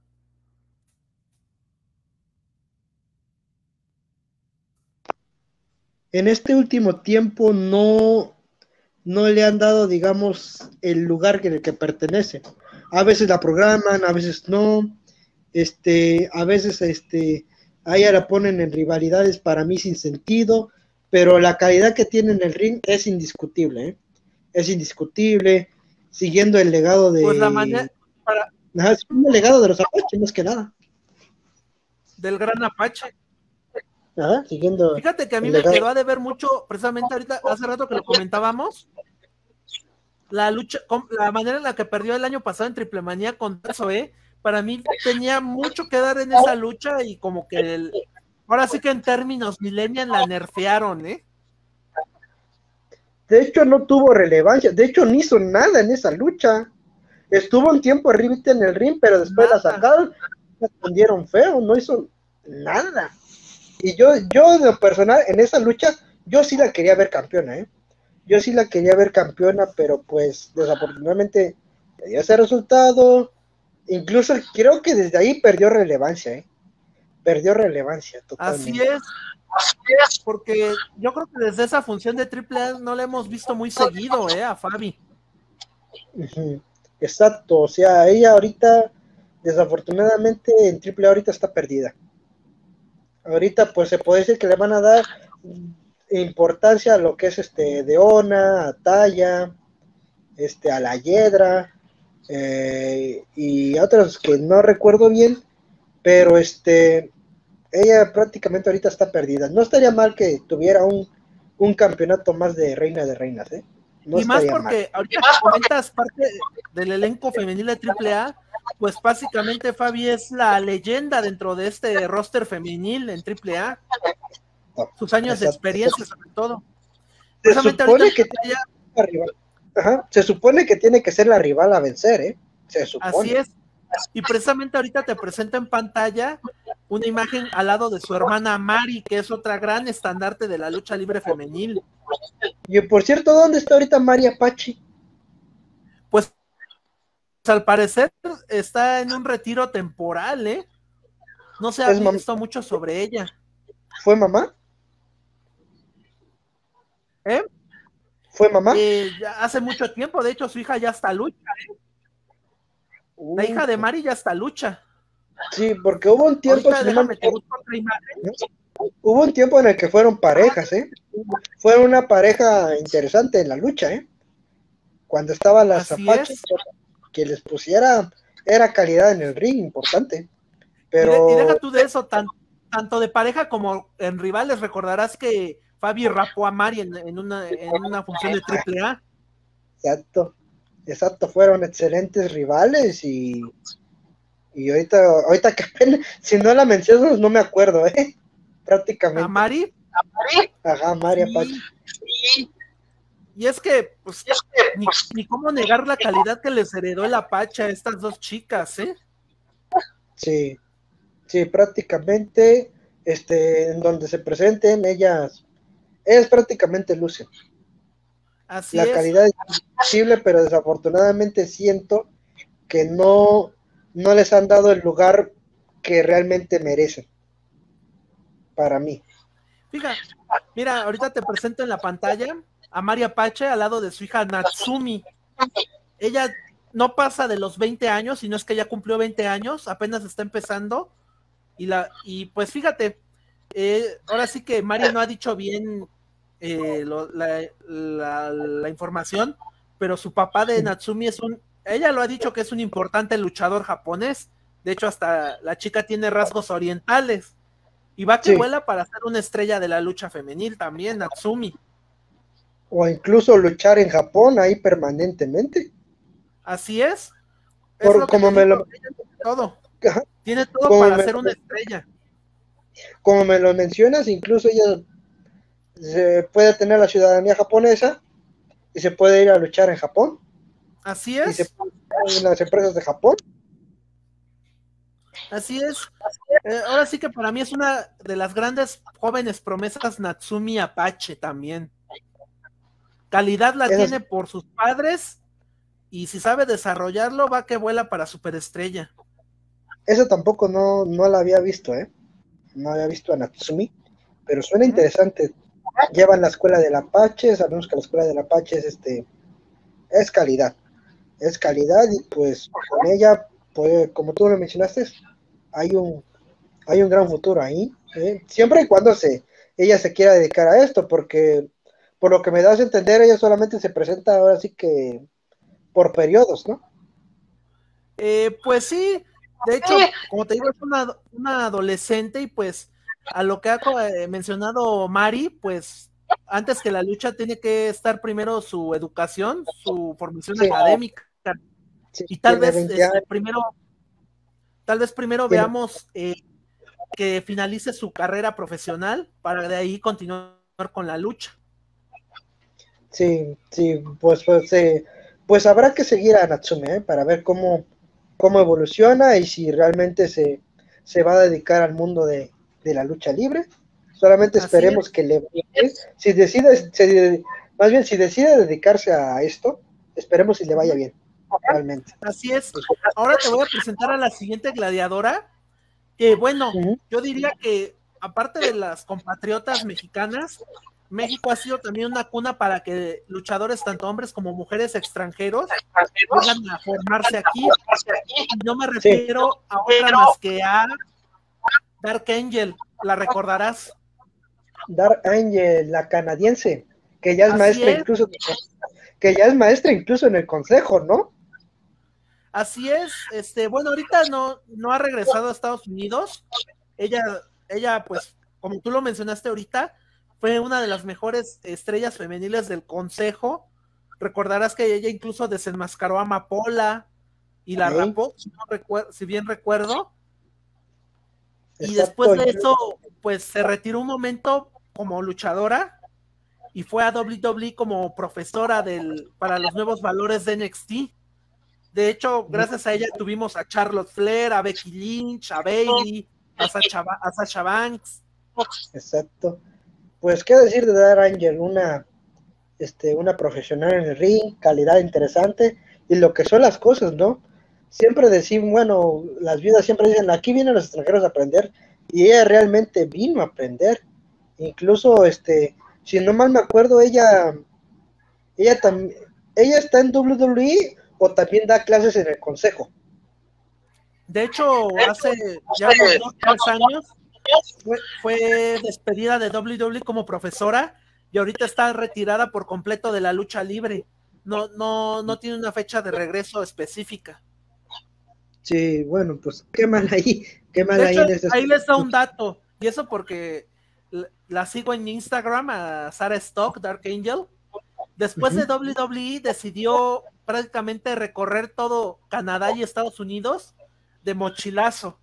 [SPEAKER 2] En este último tiempo no, no le han dado, digamos, el lugar en el que pertenece. A veces la programan, a veces no. Este, a veces, este, a ella la ponen en rivalidades para mí sin sentido, pero la calidad que tiene en el ring es indiscutible, ¿eh? Es indiscutible, siguiendo el legado de...
[SPEAKER 1] Pues la manera para...
[SPEAKER 2] Ajá, siguiendo el legado de los Apaches, más que nada.
[SPEAKER 1] del gran Apache.
[SPEAKER 2] Ajá, siguiendo
[SPEAKER 1] Fíjate que a mí
[SPEAKER 2] el
[SPEAKER 1] me
[SPEAKER 2] legado.
[SPEAKER 1] quedó a deber mucho, precisamente ahorita, hace rato que lo comentábamos, la lucha, la manera en la que perdió el año pasado en Triple Manía con Zoe, para mí tenía mucho que dar en esa lucha y como que el, ahora sí que en términos millennial la nerfearon, ¿eh?
[SPEAKER 2] De hecho no tuvo relevancia, de hecho no hizo nada en esa lucha. Estuvo un tiempo arriba en el ring, pero después nada. La sacaron, la escondieron feo, no hizo nada. Y yo, yo de lo personal, en esa lucha, yo sí la quería ver campeona, ¿eh? Yo sí la quería ver campeona, pero pues desafortunadamente le dio ese resultado. Incluso creo que desde ahí perdió relevancia, ¿eh? Perdió relevancia totalmente.
[SPEAKER 1] Así es, porque yo creo que desde esa función de Triple A no la hemos visto muy seguido, ¿eh? A Fabi.
[SPEAKER 2] Uh-huh. Exacto, o sea, ella ahorita, desafortunadamente en Triple A ahorita está perdida. Ahorita pues se puede decir que le van a dar importancia a lo que es este Deonna, a Taya, este, a la Hiedra, eh, y a otros que no recuerdo bien, pero este ella prácticamente ahorita está perdida. No estaría mal que tuviera un, un campeonato más de Reina de Reinas, ¿eh? No
[SPEAKER 1] y más porque
[SPEAKER 2] mal.
[SPEAKER 1] ahorita que comentas parte del elenco femenil de Triple A, pues básicamente Fabi es la leyenda dentro de este roster femenil en Triple A. Sus años Exacto. de experiencia sobre todo.
[SPEAKER 2] Se supone que tiene ya... rival. Ajá. Se supone que tiene que ser la rival a vencer, ¿eh? Se supone.
[SPEAKER 1] Así es. Y precisamente ahorita te presenta en pantalla una imagen al lado de su hermana Mari, que es otra gran estandarte de la lucha libre femenil.
[SPEAKER 2] Y por cierto, ¿dónde está ahorita Mari Apache?
[SPEAKER 1] Pues al parecer está en un retiro temporal, ¿eh? No se ha visto mam- mucho sobre ella.
[SPEAKER 2] ¿Fue mamá?
[SPEAKER 1] ¿Eh?
[SPEAKER 2] ¿Fue mamá?
[SPEAKER 1] Eh, ya hace mucho tiempo, de hecho su hija ya está lucha, ¿eh? Uh, la hija de Mari ya está lucha.
[SPEAKER 2] Sí, porque hubo un tiempo...
[SPEAKER 1] Ahorita, déjame, te busco otra imagen.
[SPEAKER 2] Hubo un tiempo en el que fueron parejas, ¿eh? Fue una pareja interesante en la lucha, ¿eh? Cuando estaban las
[SPEAKER 1] Así
[SPEAKER 2] Apaches,
[SPEAKER 1] es.
[SPEAKER 2] que les pusiera, era calidad en el ring importante. Pero...
[SPEAKER 1] Y, de, y deja tú de eso, tan, tanto de pareja como en rivales, recordarás que Fabi rapó a Mari en, en, una, en una función de triple A.
[SPEAKER 2] Exacto, exacto, fueron excelentes rivales y, y ahorita, ahorita que apenas, si no la mencionas no me acuerdo, ¿eh? Prácticamente.
[SPEAKER 1] ¿A Mari?
[SPEAKER 2] ¿A Mari? Ajá, Mari
[SPEAKER 1] Sí.
[SPEAKER 2] Apache.
[SPEAKER 1] Sí. Y es que, pues, es que ni, pues, ni cómo negar la calidad que les heredó el Apache a estas dos chicas, ¿eh?
[SPEAKER 2] Sí, sí, prácticamente, este, en donde se presenten ellas, ellas prácticamente lucen.
[SPEAKER 1] Así
[SPEAKER 2] la
[SPEAKER 1] es.
[SPEAKER 2] calidad es posible, pero desafortunadamente siento que no, no les han dado el lugar que realmente merecen, para mí.
[SPEAKER 1] Fíjate, mira, ahorita te presento en la pantalla a Mari Apache al lado de su hija Natsumi. Ella no pasa de los veinte años, sino es que ya cumplió veinte años, apenas está empezando. Y, la, y pues fíjate, eh, ahora sí que Mari no ha dicho bien eh, lo, la, la, la información, pero su papá de Natsumi es un, ella lo ha dicho que es un importante luchador japonés. De hecho, hasta la chica tiene rasgos orientales. Y va que
[SPEAKER 2] Sí.
[SPEAKER 1] vuela para ser una estrella de la lucha femenil también, Natsumi.
[SPEAKER 2] O incluso luchar en Japón ahí permanentemente.
[SPEAKER 1] Así es. Es
[SPEAKER 2] Por,
[SPEAKER 1] lo que
[SPEAKER 2] como
[SPEAKER 1] te
[SPEAKER 2] me
[SPEAKER 1] digo,
[SPEAKER 2] lo...
[SPEAKER 1] ella tiene todo.
[SPEAKER 2] Ajá.
[SPEAKER 1] Tiene todo
[SPEAKER 2] Como
[SPEAKER 1] para
[SPEAKER 2] me...
[SPEAKER 1] ser una estrella.
[SPEAKER 2] Como me lo mencionas, incluso ella se puede tener la ciudadanía japonesa y se puede ir a luchar en Japón.
[SPEAKER 1] Así
[SPEAKER 2] Y se
[SPEAKER 1] es.
[SPEAKER 2] puede luchar en las empresas de Japón.
[SPEAKER 1] Así es. Eh, ahora sí que para mí es una de las grandes jóvenes promesas Natsumi Apache también. Calidad la
[SPEAKER 2] Esas...
[SPEAKER 1] tiene por sus padres y si sabe desarrollarlo va que vuela para superestrella.
[SPEAKER 2] Eso tampoco no, no la había visto, ¿eh? No había visto a Natsumi, pero suena ¿Mm? interesante. Llevan la escuela del Apache, sabemos que la escuela del Apache es este es calidad, es calidad y pues con ella, pues, como tú lo mencionaste, hay un hay un gran futuro ahí, ¿eh? Siempre y cuando se ella se quiera dedicar a esto, porque por lo que me das a entender, ella solamente se presenta ahora sí que por periodos, ¿no?
[SPEAKER 1] Eh, pues sí, de hecho, como te digo, es una, una adolescente y pues a lo que ha eh, mencionado Mari, pues antes que la lucha tiene que estar primero su educación, su formación sí. académica. Sí, y tal vez este, primero, tal vez primero ¿Tiene? veamos eh, que finalice su carrera profesional para de ahí continuar con la lucha.
[SPEAKER 2] Sí, sí, pues pues, eh, pues habrá que seguir a Natsume ¿eh? para ver cómo, cómo evoluciona y si realmente se, se va a dedicar al mundo de, de la lucha libre. Solamente esperemos es. que le si decide, se, más bien si decide dedicarse a esto, esperemos si le vaya bien, realmente.
[SPEAKER 1] Así es. Ahora te voy a presentar a la siguiente gladiadora, que bueno, uh-huh. yo diría que aparte de las compatriotas mexicanas, México ha sido también una cuna para que luchadores, tanto hombres como mujeres extranjeros, vengan a formarse aquí. Y no me refiero sí. a otra más que a Dark Angel, ¿la recordarás?
[SPEAKER 2] Dark Angel, la canadiense, que ya es Así maestra es. incluso, que ya es maestra incluso en el consejo, ¿no?
[SPEAKER 1] Así es, este, bueno, ahorita no, no ha regresado a Estados Unidos. Ella, ella, pues, como tú lo mencionaste ahorita, fue una de las mejores estrellas femeniles del consejo. Recordarás que ella incluso desenmascaró a Amapola y la ¿Sí? rapó, si, no recuer- si bien recuerdo. Exacto. Y después de eso, pues se retiró un momento como luchadora y fue a doble u doble u E como profesora del, para los nuevos valores de N X T. De hecho, gracias a ella tuvimos a Charlotte Flair, a Becky Lynch, a Bayley, a Sasha, a Sasha Banks.
[SPEAKER 2] Exacto. Pues qué decir de Dark Angel, una, este, una profesional en el ring, calidad interesante, y lo que son las cosas, ¿no? Siempre decimos, bueno, las viudas siempre dicen, aquí vienen los extranjeros a aprender, y ella realmente vino a aprender. Incluso, este, si no mal me acuerdo, ella, ella también, ella está en doble u doble u E o también da clases en el consejo.
[SPEAKER 1] De hecho, hace ya unos dos, tres años fue, fue despedida de doble u doble u E como profesora y ahorita está retirada por completo de la lucha libre. no, no, no tiene una fecha de regreso específica.
[SPEAKER 2] Sí, bueno, pues qué mal ahí, qué mal
[SPEAKER 1] De
[SPEAKER 2] ahí
[SPEAKER 1] hecho,
[SPEAKER 2] en este
[SPEAKER 1] ahí les da un dato, y eso porque la sigo en Instagram, a Sarah Stock, Dark Angel. Después
[SPEAKER 2] uh-huh.
[SPEAKER 1] de W W E decidió prácticamente recorrer todo Canadá y Estados Unidos de mochilazo.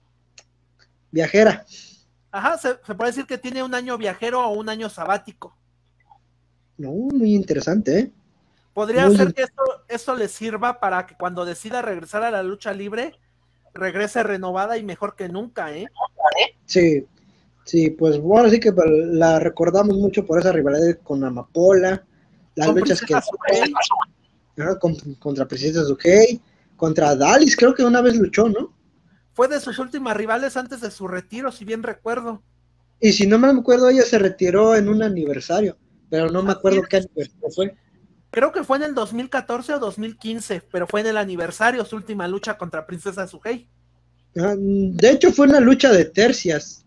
[SPEAKER 2] Viajera.
[SPEAKER 1] Ajá, se, se puede decir que tiene un año viajero o un año sabático.
[SPEAKER 2] No, muy interesante, ¿eh?
[SPEAKER 1] Podría
[SPEAKER 2] muy
[SPEAKER 1] ser
[SPEAKER 2] in-
[SPEAKER 1] que esto, esto le sirva para que cuando decida regresar a la lucha libre, regrese renovada y mejor que nunca, ¿eh?
[SPEAKER 2] Sí, sí, pues bueno, sí que la recordamos mucho por esa rivalidad con Amapola, las
[SPEAKER 1] Con
[SPEAKER 2] luchas que...
[SPEAKER 1] Princesa Suhei.
[SPEAKER 2] Ajá, con, contra Princesa Suhei, contra Dallas, creo que una vez luchó, ¿no?
[SPEAKER 1] Fue de sus últimas rivales antes de su retiro, si bien recuerdo.
[SPEAKER 2] Y si no me acuerdo, ella se retiró en un aniversario, pero no me
[SPEAKER 1] Así
[SPEAKER 2] acuerdo
[SPEAKER 1] es.
[SPEAKER 2] qué aniversario fue.
[SPEAKER 1] Creo que fue en el dos mil catorce o dos mil quince, pero fue en el aniversario, su última lucha contra Princesa Suhei.
[SPEAKER 2] Ajá, de hecho, fue una lucha de tercias.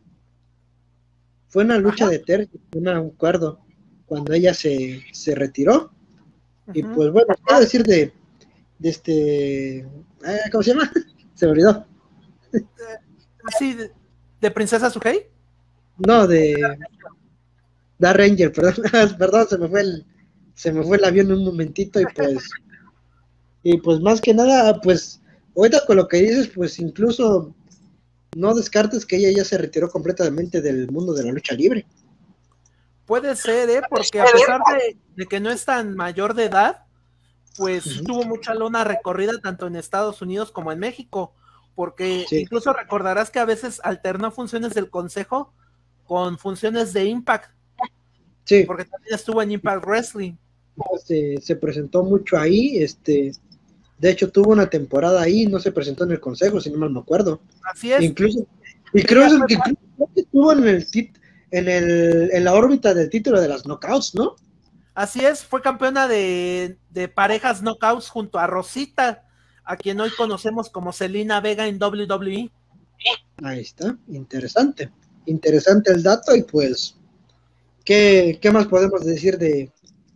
[SPEAKER 2] Fue una lucha
[SPEAKER 1] Ajá.
[SPEAKER 2] de tercias, no me acuerdo, cuando ella se, se retiró. Uh-huh. Y pues bueno, ¿qué decir de, de este... Eh, ¿Cómo se llama? Se me olvidó.
[SPEAKER 1] Eh, sí, de, de Princesa Suhei.
[SPEAKER 2] No, de... Dark Ranger, perdón, perdón, se me fue el, se me fue el avión un momentito y pues, y pues más que nada, pues, ahorita con lo que dices, pues incluso no descartes que ella ya se retiró completamente del mundo de la lucha libre.
[SPEAKER 1] Puede ser, ¿eh? Porque a pesar de, de que no es tan mayor de edad, pues sí
[SPEAKER 2] uh-huh.
[SPEAKER 1] tuvo mucha lona recorrida tanto en Estados Unidos como en México, porque sí. Incluso recordarás que a veces alternó funciones del consejo con funciones de Impact.
[SPEAKER 2] Sí.
[SPEAKER 1] Porque también estuvo en Impact Wrestling.
[SPEAKER 2] Se, se presentó mucho ahí, este, de hecho tuvo una temporada ahí, no se presentó en el consejo, si no mal me acuerdo.
[SPEAKER 1] Así es.
[SPEAKER 2] Incluso, y creo, es, que, creo que estuvo en el, en el en la órbita del título de las knockouts, ¿no?
[SPEAKER 1] Así es, fue campeona de, de parejas knockouts junto a Rosita, a quien hoy conocemos como Zelina Vega en W W E.
[SPEAKER 2] Ahí está, interesante, interesante el dato y pues, ¿qué, qué más podemos decir de,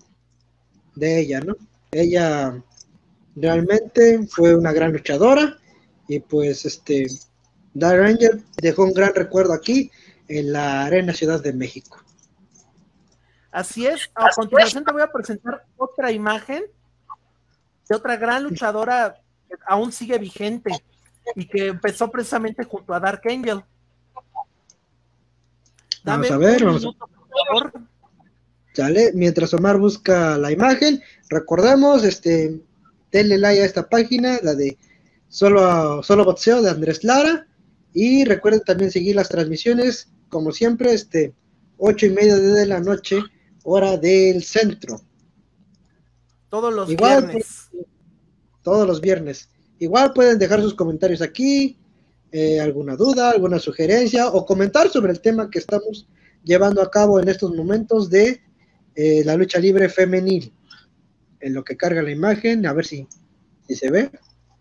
[SPEAKER 2] de ella, no? Ella realmente fue una gran luchadora y pues este Dark Ranger dejó un gran recuerdo aquí en la Arena Ciudad de México.
[SPEAKER 1] Así es, a continuación te voy a presentar otra imagen de otra gran luchadora que aún sigue vigente y que empezó precisamente junto a Dark Angel.
[SPEAKER 2] Dame vamos a ver, vamos minuto, a... por favor. Sale, mientras Omar busca la imagen, recordemos, este, denle like a esta página, la de Solo, Solo Boxeo de Andrés Lara, y recuerden también seguir las transmisiones, como siempre, este, ocho y media de la noche, hora del centro.
[SPEAKER 1] Todos los
[SPEAKER 2] Igual,
[SPEAKER 1] viernes.
[SPEAKER 2] Todos los viernes. Igual pueden dejar sus comentarios aquí, eh, alguna duda, alguna sugerencia, o comentar sobre el tema que estamos llevando a cabo en estos momentos de eh, la lucha libre femenil. En lo que carga la imagen, a ver si, si se ve.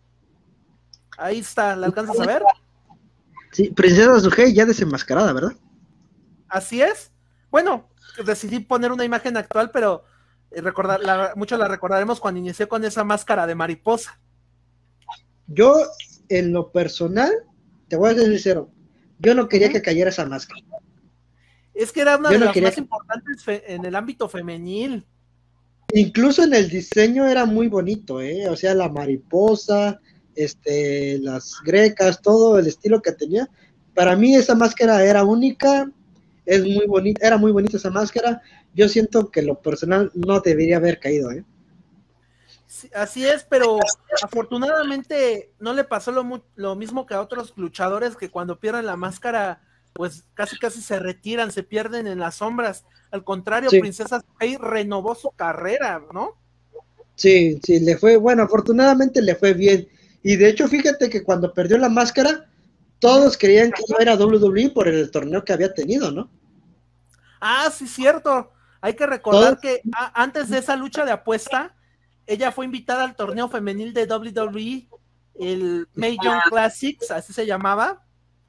[SPEAKER 1] Ahí está, ¿la alcanzas a ver?
[SPEAKER 2] Sí, Princesa Suhei ya desenmascarada, ¿verdad?
[SPEAKER 1] Así es. Bueno, decidí poner una imagen actual, pero recordar, la, muchos la recordaremos cuando inició con esa máscara de mariposa.
[SPEAKER 2] Yo, en lo personal, te voy a ser sincero, yo no quería uh-huh. que cayera esa máscara.
[SPEAKER 1] Es que era una
[SPEAKER 2] yo
[SPEAKER 1] de
[SPEAKER 2] no
[SPEAKER 1] las
[SPEAKER 2] quería...
[SPEAKER 1] más importantes fe- en el ámbito femenil.
[SPEAKER 2] Incluso en el diseño era muy bonito, ¿eh? O sea, la mariposa, este, las grecas, todo el estilo que tenía. Para mí esa máscara era única, es muy bonita, era muy bonita esa máscara. Yo siento que lo personal no debería haber caído, ¿eh?
[SPEAKER 1] Sí, así es, pero afortunadamente no le pasó lo, lo mismo que a otros luchadores que cuando pierden la máscara, pues casi casi se retiran, se pierden en las sombras. Al contrario, sí. Princesa Suhei renovó su carrera, ¿no?
[SPEAKER 2] Sí, sí, le fue, bueno, afortunadamente le fue bien. Y de hecho, fíjate que cuando perdió la máscara, todos creían que iba a ir a W W E por el torneo que había tenido, ¿no?
[SPEAKER 1] Ah, sí, cierto. Hay que recordar ¿Todos? que a, antes de esa lucha de apuesta, ella fue invitada al torneo femenil de W W E, el Mae Young Classics, así se llamaba,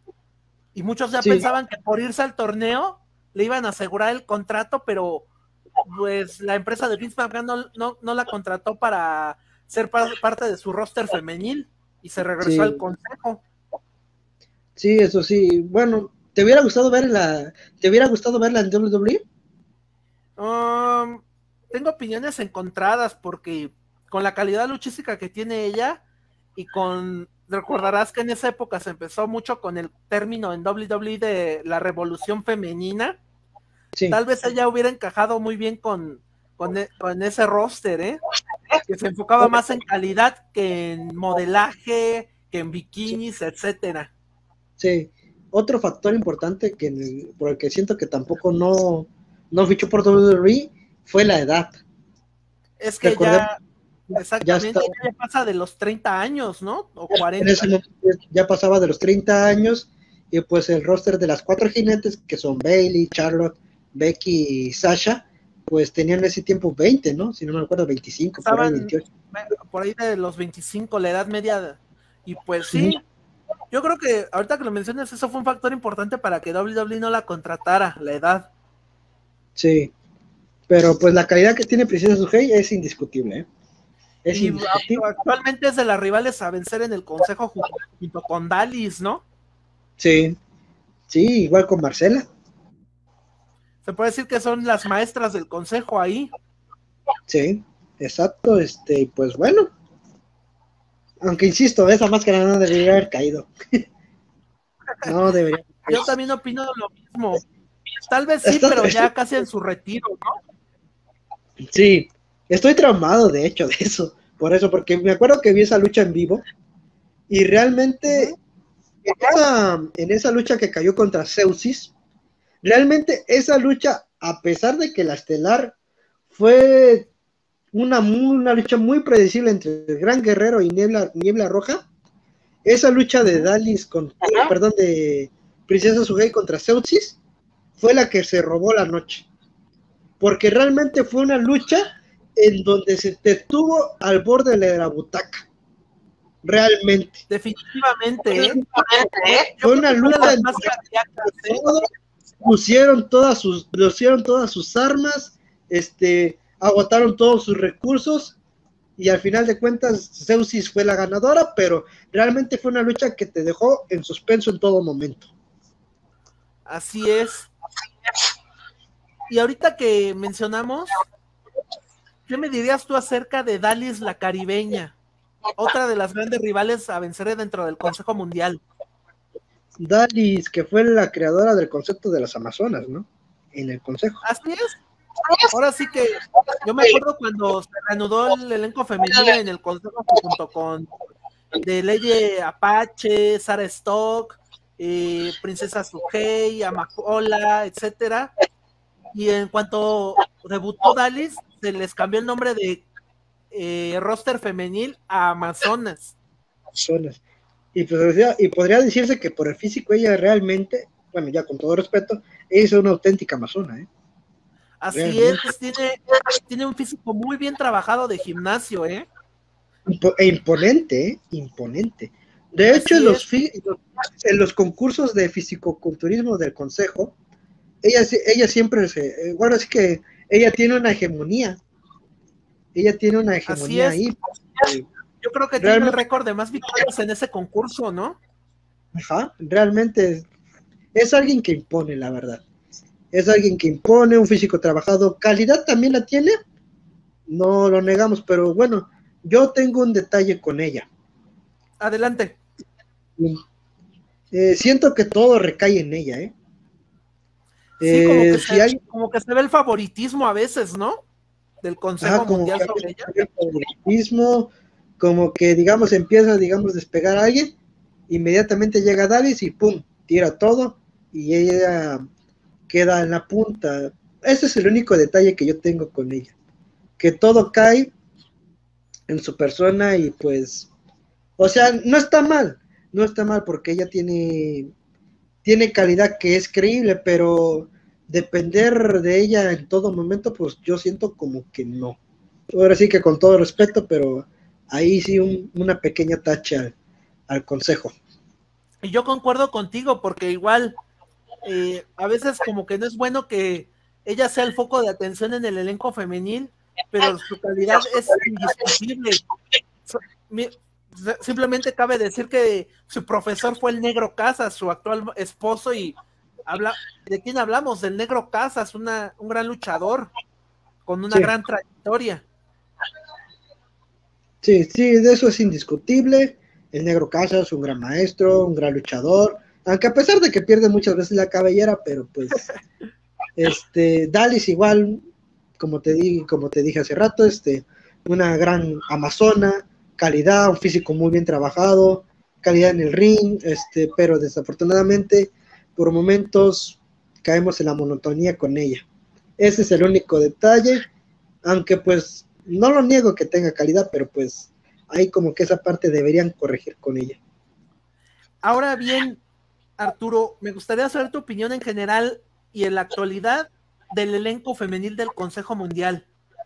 [SPEAKER 1] y muchos ya sí. pensaban que por irse al torneo le iban a asegurar el contrato, pero pues la empresa de Vince McMahon no, no, no la contrató para ser par parte de su roster femenil y se regresó sí. al consejo.
[SPEAKER 2] Sí, eso sí. Bueno, ¿te hubiera gustado ver la, te hubiera gustado verla en doble u doble u E?
[SPEAKER 1] Um, tengo opiniones encontradas porque con la calidad luchística que tiene ella y con, recordarás que en esa época se empezó mucho con el término en doble u doble u E de la revolución femenina. Sí. Tal vez ella hubiera encajado muy bien con, con, con ese roster, ¿eh? Que se enfocaba más en calidad que en modelaje, que en bikinis, sí. etcétera.
[SPEAKER 2] Sí, otro factor importante que por el que siento que tampoco no, no fichó por doble u doble u E fue la edad.
[SPEAKER 1] Es que ya, exactamente, ya, ya pasa de los treinta años, ¿no? O cuarenta.
[SPEAKER 2] En ese momento ya pasaba de los treinta años, y pues el roster de las cuatro jinetes, que son Bayley, Charlotte, Becky y Sasha, pues tenían ese tiempo veinte, ¿no? Si no me acuerdo, veinticinco,
[SPEAKER 1] Estaban,
[SPEAKER 2] por ahí veintiocho.
[SPEAKER 1] Por ahí de los veinticinco, la edad media, y pues sí, sí. Yo creo que ahorita que lo mencionas, eso fue un factor importante para que doble u doble u E no la contratara, la edad.
[SPEAKER 2] Sí, pero pues la calidad que tiene Princesa Sugei es indiscutible, ¿eh? Es
[SPEAKER 1] y
[SPEAKER 2] indiscutible.
[SPEAKER 1] Actualmente es de las rivales a vencer en el consejo junto, junto con Dalys, ¿no?
[SPEAKER 2] Sí, sí, igual con Marcela.
[SPEAKER 1] Se puede decir que son las maestras del consejo ahí.
[SPEAKER 2] Sí, exacto, este, pues bueno. Aunque insisto, esa máscara no debería haber caído. No debería.
[SPEAKER 1] Yo también opino lo mismo. Tal vez sí, Esto, pero ya casi en su retiro, ¿no?
[SPEAKER 2] Sí, estoy traumado de hecho de eso. Por eso, porque me acuerdo que vi esa lucha en vivo y realmente uh-huh. en, esa, en esa lucha que cayó contra Zeusis, realmente esa lucha, a pesar de que la estelar fue una, una lucha muy predecible entre el Gran Guerrero y Niebla, Niebla Roja, esa lucha de Dalys con, uh-huh. perdón, de Princesa Sugei contra Zeusis fue la que se robó la noche, porque realmente fue una lucha en donde se te tuvo al borde de la butaca, realmente.
[SPEAKER 1] Definitivamente, ¿eh?
[SPEAKER 2] Fue una lucha en donde pusieron todas sus, pusieron todas sus armas, este, agotaron todos sus recursos, y al final de cuentas Zeusis fue la ganadora, pero realmente fue una lucha que te dejó en suspenso en todo momento.
[SPEAKER 1] Así es. Y ahorita que mencionamos, ¿qué me dirías tú acerca de Dalys la Caribeña? Otra de las grandes rivales a vencer dentro del Consejo Mundial.
[SPEAKER 2] Dalys, que fue la creadora del concepto de las Amazonas, ¿no? En el Consejo.
[SPEAKER 1] Así es. Ahora sí que yo me acuerdo cuando se reanudó el elenco femenino en el Consejo junto con de Leye Apache, Sarah Stock, eh, Princesa Sugei, Amapola, etcétera. Y en cuanto debutó Dalys, se les cambió el nombre de eh, roster femenil a Amazonas.
[SPEAKER 2] Amazonas. Y, pues, y podría decirse que por el físico ella realmente, bueno, ya con todo respeto, ella es una auténtica amazona, ¿eh?
[SPEAKER 1] Así realmente. es, tiene, tiene un físico muy bien trabajado de gimnasio, ¿eh?
[SPEAKER 2] E imponente, ¿eh? Imponente. De Así hecho, en los, en los concursos de fisicoculturismo del Consejo, ella, ella siempre se, bueno, es que ella tiene una hegemonía, ella tiene una hegemonía ahí.
[SPEAKER 1] Yo creo que realmente tiene el récord de más victorias en ese concurso, ¿no?
[SPEAKER 2] Ajá, realmente es, es alguien que impone, la verdad. Es alguien que impone, un físico trabajado, calidad también la tiene, no lo negamos, pero bueno, yo tengo un detalle con ella.
[SPEAKER 1] Adelante.
[SPEAKER 2] Eh, siento que todo recae en ella, ¿eh?
[SPEAKER 1] Sí, como, eh, que si se, hay... como que se ve el favoritismo a veces, ¿no? Del Consejo
[SPEAKER 2] ah,
[SPEAKER 1] Mundial sobre ella.
[SPEAKER 2] El favoritismo, como que, digamos, empieza, digamos, a despegar a alguien, inmediatamente llega Dalys y pum, tira todo, y ella queda en la punta. Ese es el único detalle que yo tengo con ella, que todo cae en su persona y pues, o sea, no está mal, no está mal porque ella tiene, tiene calidad que es creíble, pero depender de ella en todo momento, pues yo siento como que no. Ahora sí que con todo respeto, pero ahí sí un, una pequeña tacha al, al consejo.
[SPEAKER 1] Y yo concuerdo contigo porque igual eh, a veces como que no es bueno que ella sea el foco de atención en el elenco femenil, pero su calidad es indiscutible. Simplemente cabe decir que su profesor fue el Negro Casas, su actual esposo, y habla, ¿de quién hablamos? Del Negro Casas, una, un gran luchador con una sí. gran trayectoria.
[SPEAKER 2] Sí, sí, de eso es indiscutible. El Negro Casas, un gran maestro, un gran luchador, aunque a pesar de que pierde muchas veces la cabellera, pero pues este Dalys igual, como te di, como te dije hace rato, este, una gran amazona, calidad, un físico muy bien trabajado, calidad en el ring, este, pero desafortunadamente por momentos caemos en la monotonía con ella. Ese es el único detalle, aunque pues no lo niego que tenga calidad, pero pues ahí como que esa parte deberían corregir con ella.
[SPEAKER 1] Ahora bien, Arturo, me gustaría saber tu opinión en general y en la actualidad del elenco femenil del Consejo Mundial.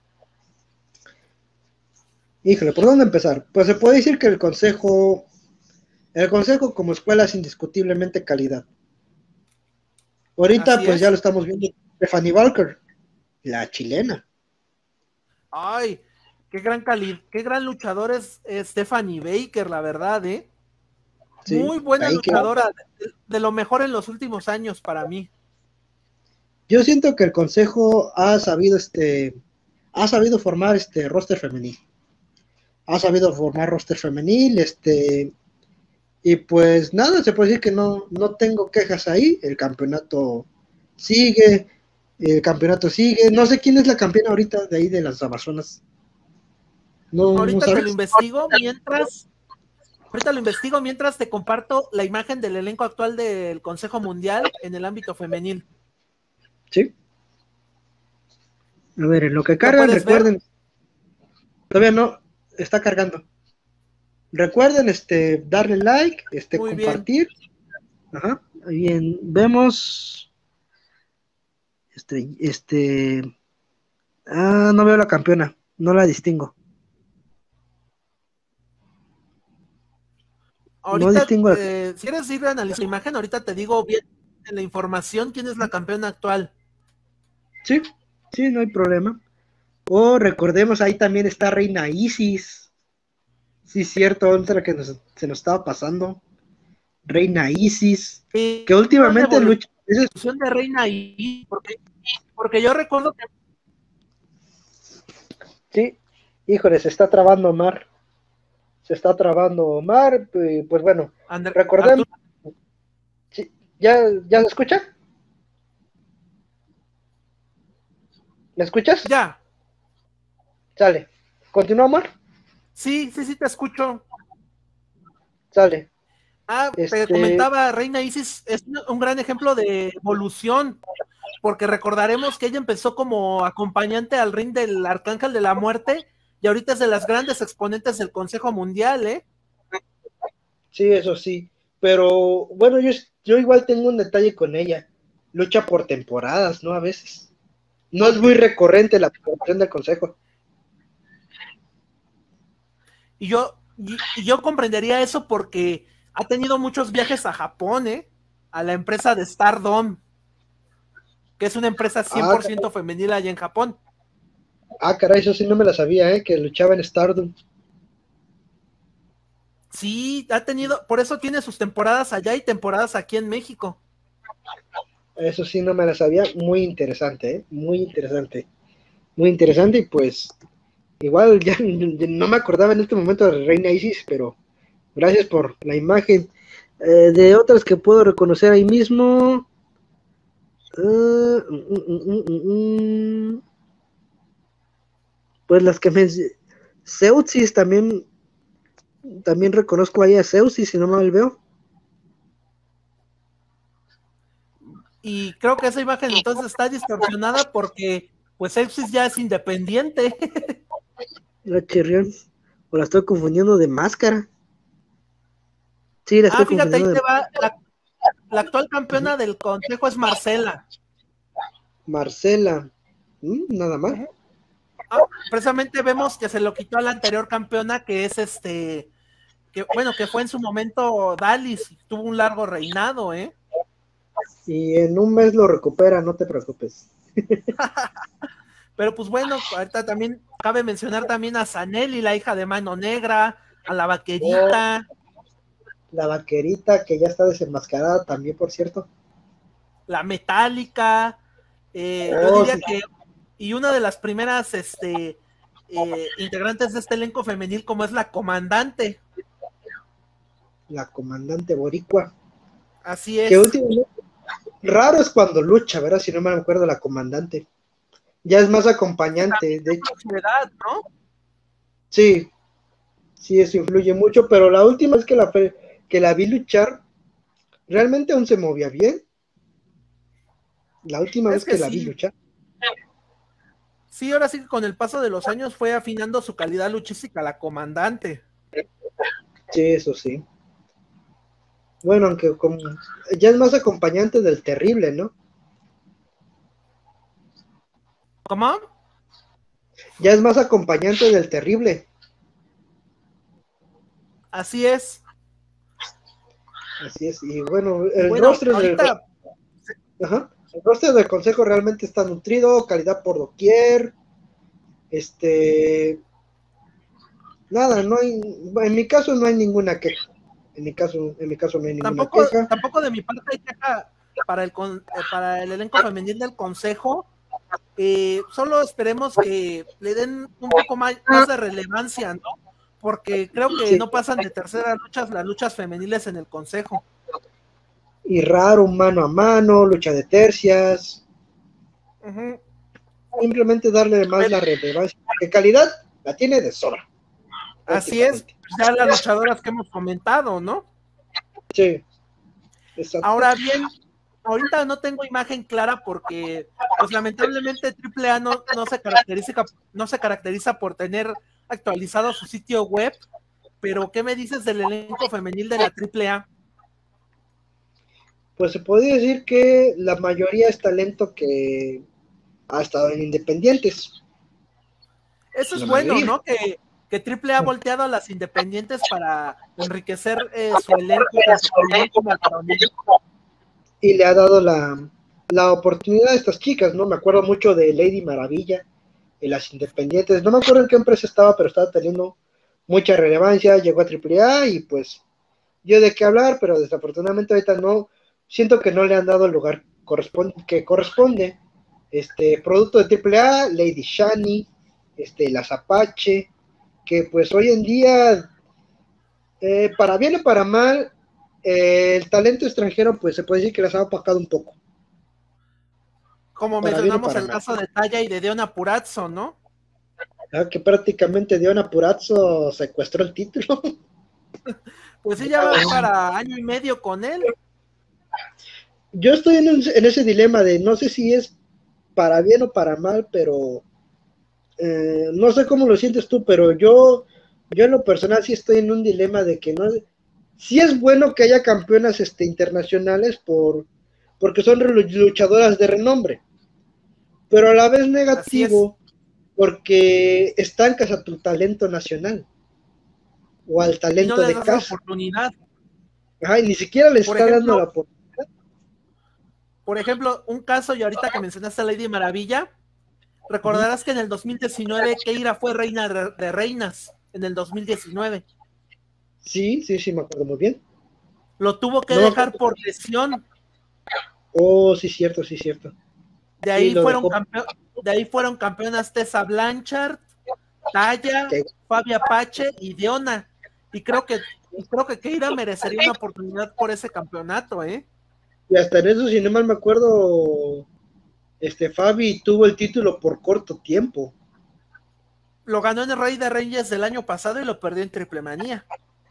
[SPEAKER 2] Híjole, ¿por dónde empezar? Pues se puede decir que el Consejo, el Consejo como escuela es indiscutiblemente calidad. Ahorita
[SPEAKER 1] Así
[SPEAKER 2] pues
[SPEAKER 1] es.
[SPEAKER 2] ya lo estamos viendo, Stephanie Walker, la chilena.
[SPEAKER 1] Ay, qué gran calidad, qué gran luchador es, es Stephanie Baker, la verdad, ¿eh? Sí, muy buena luchadora, que... de, de lo mejor en los últimos años para mí.
[SPEAKER 2] Yo siento que el Consejo ha sabido este, ha sabido formar este roster femenil. Ha sabido formar roster femenil, este, y pues nada, se puede decir que no, no tengo quejas ahí, el campeonato sigue, el campeonato sigue, no sé quién es la campeona ahorita de ahí de las Amazonas.
[SPEAKER 1] No, ahorita ¿no te lo investigo mientras, ahorita lo investigo mientras te comparto la imagen del elenco actual del Consejo Mundial en el ámbito femenil.
[SPEAKER 2] Sí. A ver, en lo que cargan, recuerden, ver? Todavía no, está cargando. Recuerden este darle like, este Muy compartir. Bien. Ajá. Bien, vemos este este ah, no veo la campeona, no la distingo.
[SPEAKER 1] Ahorita, no distingo eh, si quieres ir a analizar la imagen, ahorita te digo bien en la información quién es la campeona actual.
[SPEAKER 2] Sí, sí, no hay problema. Oh, recordemos, ahí también está Reina Isis. Sí, cierto, otra que nos, se nos estaba pasando. Reina Isis.
[SPEAKER 1] Sí,
[SPEAKER 2] que últimamente
[SPEAKER 1] lucha. La evolución de Reina Isis, porque, porque yo recuerdo que.
[SPEAKER 2] Sí, híjole, se está trabando Omar. Se está trabando Omar. Pues, pues bueno, André, recordemos. Sí, ¿ya, ¿Ya se escucha? ¿Me escuchas?
[SPEAKER 1] Ya.
[SPEAKER 2] Sale. ¿Continúa, Omar?
[SPEAKER 1] Sí, sí, sí, te escucho.
[SPEAKER 2] Sale.
[SPEAKER 1] Ah, este... te comentaba, Reina Isis es un gran ejemplo de evolución, porque recordaremos que ella empezó como acompañante al ring del Arcángel de la Muerte, y ahorita es de las grandes exponentes del Consejo Mundial, ¿eh?
[SPEAKER 2] Sí, eso sí. Pero, bueno, yo, yo igual tengo un detalle con ella. Lucha por temporadas, ¿no? A veces. No es muy recurrente la preparación del Consejo.
[SPEAKER 1] Y yo, y, y yo comprendería eso porque ha tenido muchos viajes a Japón, ¿eh? A la empresa de Stardom, que es una empresa cien por ciento ah, femenil allá en Japón.
[SPEAKER 2] Ah, caray, eso sí no me la sabía, ¿eh? Que luchaba en Stardom.
[SPEAKER 1] Sí, ha tenido, por eso tiene sus temporadas allá y temporadas aquí en México.
[SPEAKER 2] Eso sí no me la sabía, muy interesante, ¿eh? Muy interesante. Muy interesante y pues igual ya, ya no me acordaba en este momento de Reina Isis, pero gracias por la imagen. Eh, de otras que puedo reconocer ahí mismo. Uh, mm, mm, mm, mm, pues las que me... Zeuxis también, también reconozco ahí a Zeuxis, si no mal veo.
[SPEAKER 1] Y creo que esa imagen entonces está distorsionada porque pues Zeuxis ya es independiente.
[SPEAKER 2] La chirrión, o la estoy confundiendo de máscara. Sí, la estoy
[SPEAKER 1] ah, fíjate, ahí
[SPEAKER 2] confundiendo
[SPEAKER 1] te
[SPEAKER 2] de...
[SPEAKER 1] va, la, la actual campeona uh-huh. del consejo es Marcela.
[SPEAKER 2] Marcela, ¿Mm? nada más.
[SPEAKER 1] Uh-huh. Ah, precisamente vemos que se lo quitó a la anterior campeona, que es este, que bueno, que fue en su momento Dalys, tuvo un largo reinado, ¿eh?
[SPEAKER 2] Y en un mes lo recupera, no te preocupes.
[SPEAKER 1] Pero pues bueno, ahorita también cabe mencionar también a Zanelli, la hija de Mano Negra, a la Vaquerita.
[SPEAKER 2] Oh, la Vaquerita, que ya está desenmascarada también, por cierto.
[SPEAKER 1] La Metálica, eh,
[SPEAKER 2] oh,
[SPEAKER 1] yo diría
[SPEAKER 2] sí.
[SPEAKER 1] que, y una de las primeras este, eh, integrantes de este elenco femenil, como es la Comandante.
[SPEAKER 2] La Comandante Boricua.
[SPEAKER 1] Así es.
[SPEAKER 2] Que últimamente, raro es cuando lucha, ¿verdad? Si no me acuerdo, la Comandante. Ya es más acompañante, de hecho.
[SPEAKER 1] Edad, ¿no?
[SPEAKER 2] Sí, sí, eso influye mucho, pero la última vez que la, que la vi luchar, realmente aún se movía bien. La última
[SPEAKER 1] Es
[SPEAKER 2] vez
[SPEAKER 1] que
[SPEAKER 2] que la
[SPEAKER 1] sí.
[SPEAKER 2] vi luchar.
[SPEAKER 1] Sí, ahora sí que con el paso de los años fue afinando su calidad luchística la Comandante.
[SPEAKER 2] Sí, eso sí. Bueno, aunque como, ya es más acompañante del Terrible, ¿no?
[SPEAKER 1] ¿Cómo?
[SPEAKER 2] Ya es más acompañante del Terrible.
[SPEAKER 1] Así es.
[SPEAKER 2] Así es. Y bueno,
[SPEAKER 1] Y
[SPEAKER 2] el
[SPEAKER 1] bueno,
[SPEAKER 2] roster del,
[SPEAKER 1] ahorita...
[SPEAKER 2] ajá, el roster del Consejo realmente está nutrido, calidad por doquier. Este, nada, no hay, en mi caso no hay ninguna queja. En mi caso, en mi caso no hay ninguna
[SPEAKER 1] Tampoco,
[SPEAKER 2] queja.
[SPEAKER 1] tampoco de mi parte hay queja para el, con, eh, para el elenco femenil del Consejo. Eh, solo esperemos que le den un poco más, más de relevancia, ¿no? Porque creo que
[SPEAKER 2] Sí.
[SPEAKER 1] no pasan de terceras luchas las luchas femeniles en el Consejo.
[SPEAKER 2] Y raro, mano a mano, lucha de tercias.
[SPEAKER 1] Uh-huh.
[SPEAKER 2] Simplemente darle más la relevancia. Que calidad la tiene de sobra.
[SPEAKER 1] Así es, ya las luchadoras que hemos comentado, ¿no?
[SPEAKER 2] Sí. Exacto.
[SPEAKER 1] Ahora bien, ahorita no tengo imagen clara porque, pues lamentablemente Triple A no, no, se caracteriza, no se caracteriza por tener actualizado su sitio web, pero ¿qué me dices del elenco femenil de la Triple A?
[SPEAKER 2] Pues se podría decir que la mayoría es talento que ha estado en independientes.
[SPEAKER 1] Eso es
[SPEAKER 2] la
[SPEAKER 1] bueno,
[SPEAKER 2] mayoría.
[SPEAKER 1] ¿no? Que, que Triple A ha volteado a las independientes para enriquecer eh, su elenco
[SPEAKER 2] y le ha dado la, la oportunidad a estas chicas, ¿no? Me acuerdo mucho de Lady Maravilla en las independientes, no me acuerdo en qué empresa estaba, pero estaba teniendo mucha relevancia, llegó a Triple A y pues dio de qué hablar, pero desafortunadamente ahorita no, siento que no le han dado el lugar corresponde, que corresponde. Este producto de Triple A, Lady Shani, este, las Apache, que pues hoy en día, eh, para bien o para mal, eh, el talento extranjero pues se puede decir que las ha opacado un poco.
[SPEAKER 1] Como para mencionamos el mal. Caso de Taya y de Deonna Purrazzo, ¿no?
[SPEAKER 2] Ah, que prácticamente Deonna Purrazzo secuestró el título.
[SPEAKER 1] Pues sí, ya va para año y medio con él.
[SPEAKER 2] Yo estoy en, un, en ese dilema de no sé si es para bien o para mal, pero eh, no sé cómo lo sientes tú, pero yo, yo en lo personal sí estoy en un dilema de que no, sí es bueno que haya campeonas este, internacionales por, porque son luchadoras de renombre, pero a la vez negativo porque estancas a tu talento nacional o al talento
[SPEAKER 1] y no
[SPEAKER 2] de
[SPEAKER 1] das
[SPEAKER 2] casa.
[SPEAKER 1] La oportunidad.
[SPEAKER 2] Ajá, y ni siquiera le
[SPEAKER 1] por
[SPEAKER 2] está
[SPEAKER 1] ejemplo,
[SPEAKER 2] dando la oportunidad.
[SPEAKER 1] Por ejemplo, un caso, y ahorita que mencionaste a Lady Maravilla, recordarás uh-huh. que en el dos mil diecinueve Keira fue reina de reinas, en el dos mil diecinueve.
[SPEAKER 2] Sí, sí, sí, me acuerdo muy bien.
[SPEAKER 1] Lo tuvo que no, dejar por lesión.
[SPEAKER 2] Oh, sí, cierto, sí, cierto.
[SPEAKER 1] De ahí, sí, fueron, campeon, de ahí fueron campeonas Tessa Blanchard, Taya, ¿Qué? Fabia Apache y Deonna. Y creo que, creo que Keira merecería una oportunidad por ese campeonato, ¿eh?
[SPEAKER 2] Y hasta en eso, si no mal me acuerdo, este Fabi tuvo el título por corto tiempo.
[SPEAKER 1] Lo ganó en el Rey de Reyes del año pasado y lo perdió en Triple Manía.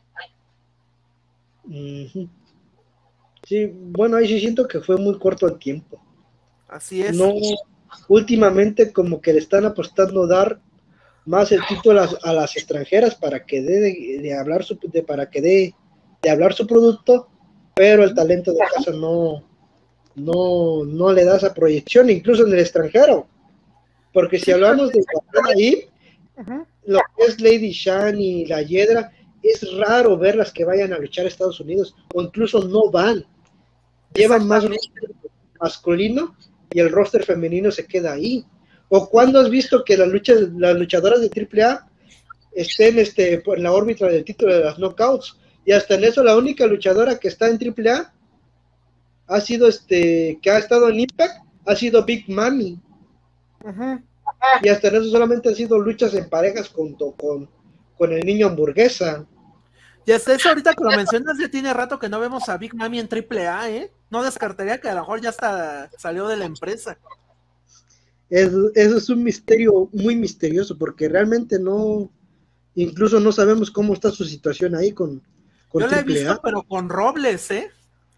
[SPEAKER 2] Uh-huh. Sí, bueno, ahí sí siento que fue muy corto el tiempo.
[SPEAKER 1] Así es.
[SPEAKER 2] No, últimamente como que le están apostando dar más el título a las, a las extranjeras para que dé de, de hablar su, de, para que dé de hablar su producto, pero el talento de casa no, no, no le da esa proyección, incluso en el extranjero. Porque si sí, hablamos de ahí, uh-huh. lo que es Lady Shani y la Hiedra, es raro verlas que vayan a luchar a Estados Unidos, o incluso no van. Llevan más masculino y el roster femenino se queda ahí. ¿O cuándo has visto que las luchas, las luchadoras de triple A estén este, en la órbita del título de las knockouts? Y hasta en eso la única luchadora que está en triple A ha sido este, que ha estado en Impact, ha sido Big Mami. Uh-huh. Y hasta en eso solamente han sido luchas en parejas junto con, con el niño hamburguesa.
[SPEAKER 1] Ya es eso, ahorita que lo mencionas, ya tiene rato que no vemos a Big Mami en triple A, ¿eh? No descartaría que a lo mejor ya hasta salió de la empresa.
[SPEAKER 2] Es, eso es un misterio muy misterioso, porque realmente no, incluso no sabemos cómo está su situación ahí con, con
[SPEAKER 1] Yo la he visto,
[SPEAKER 2] A.
[SPEAKER 1] pero con Robles, ¿eh?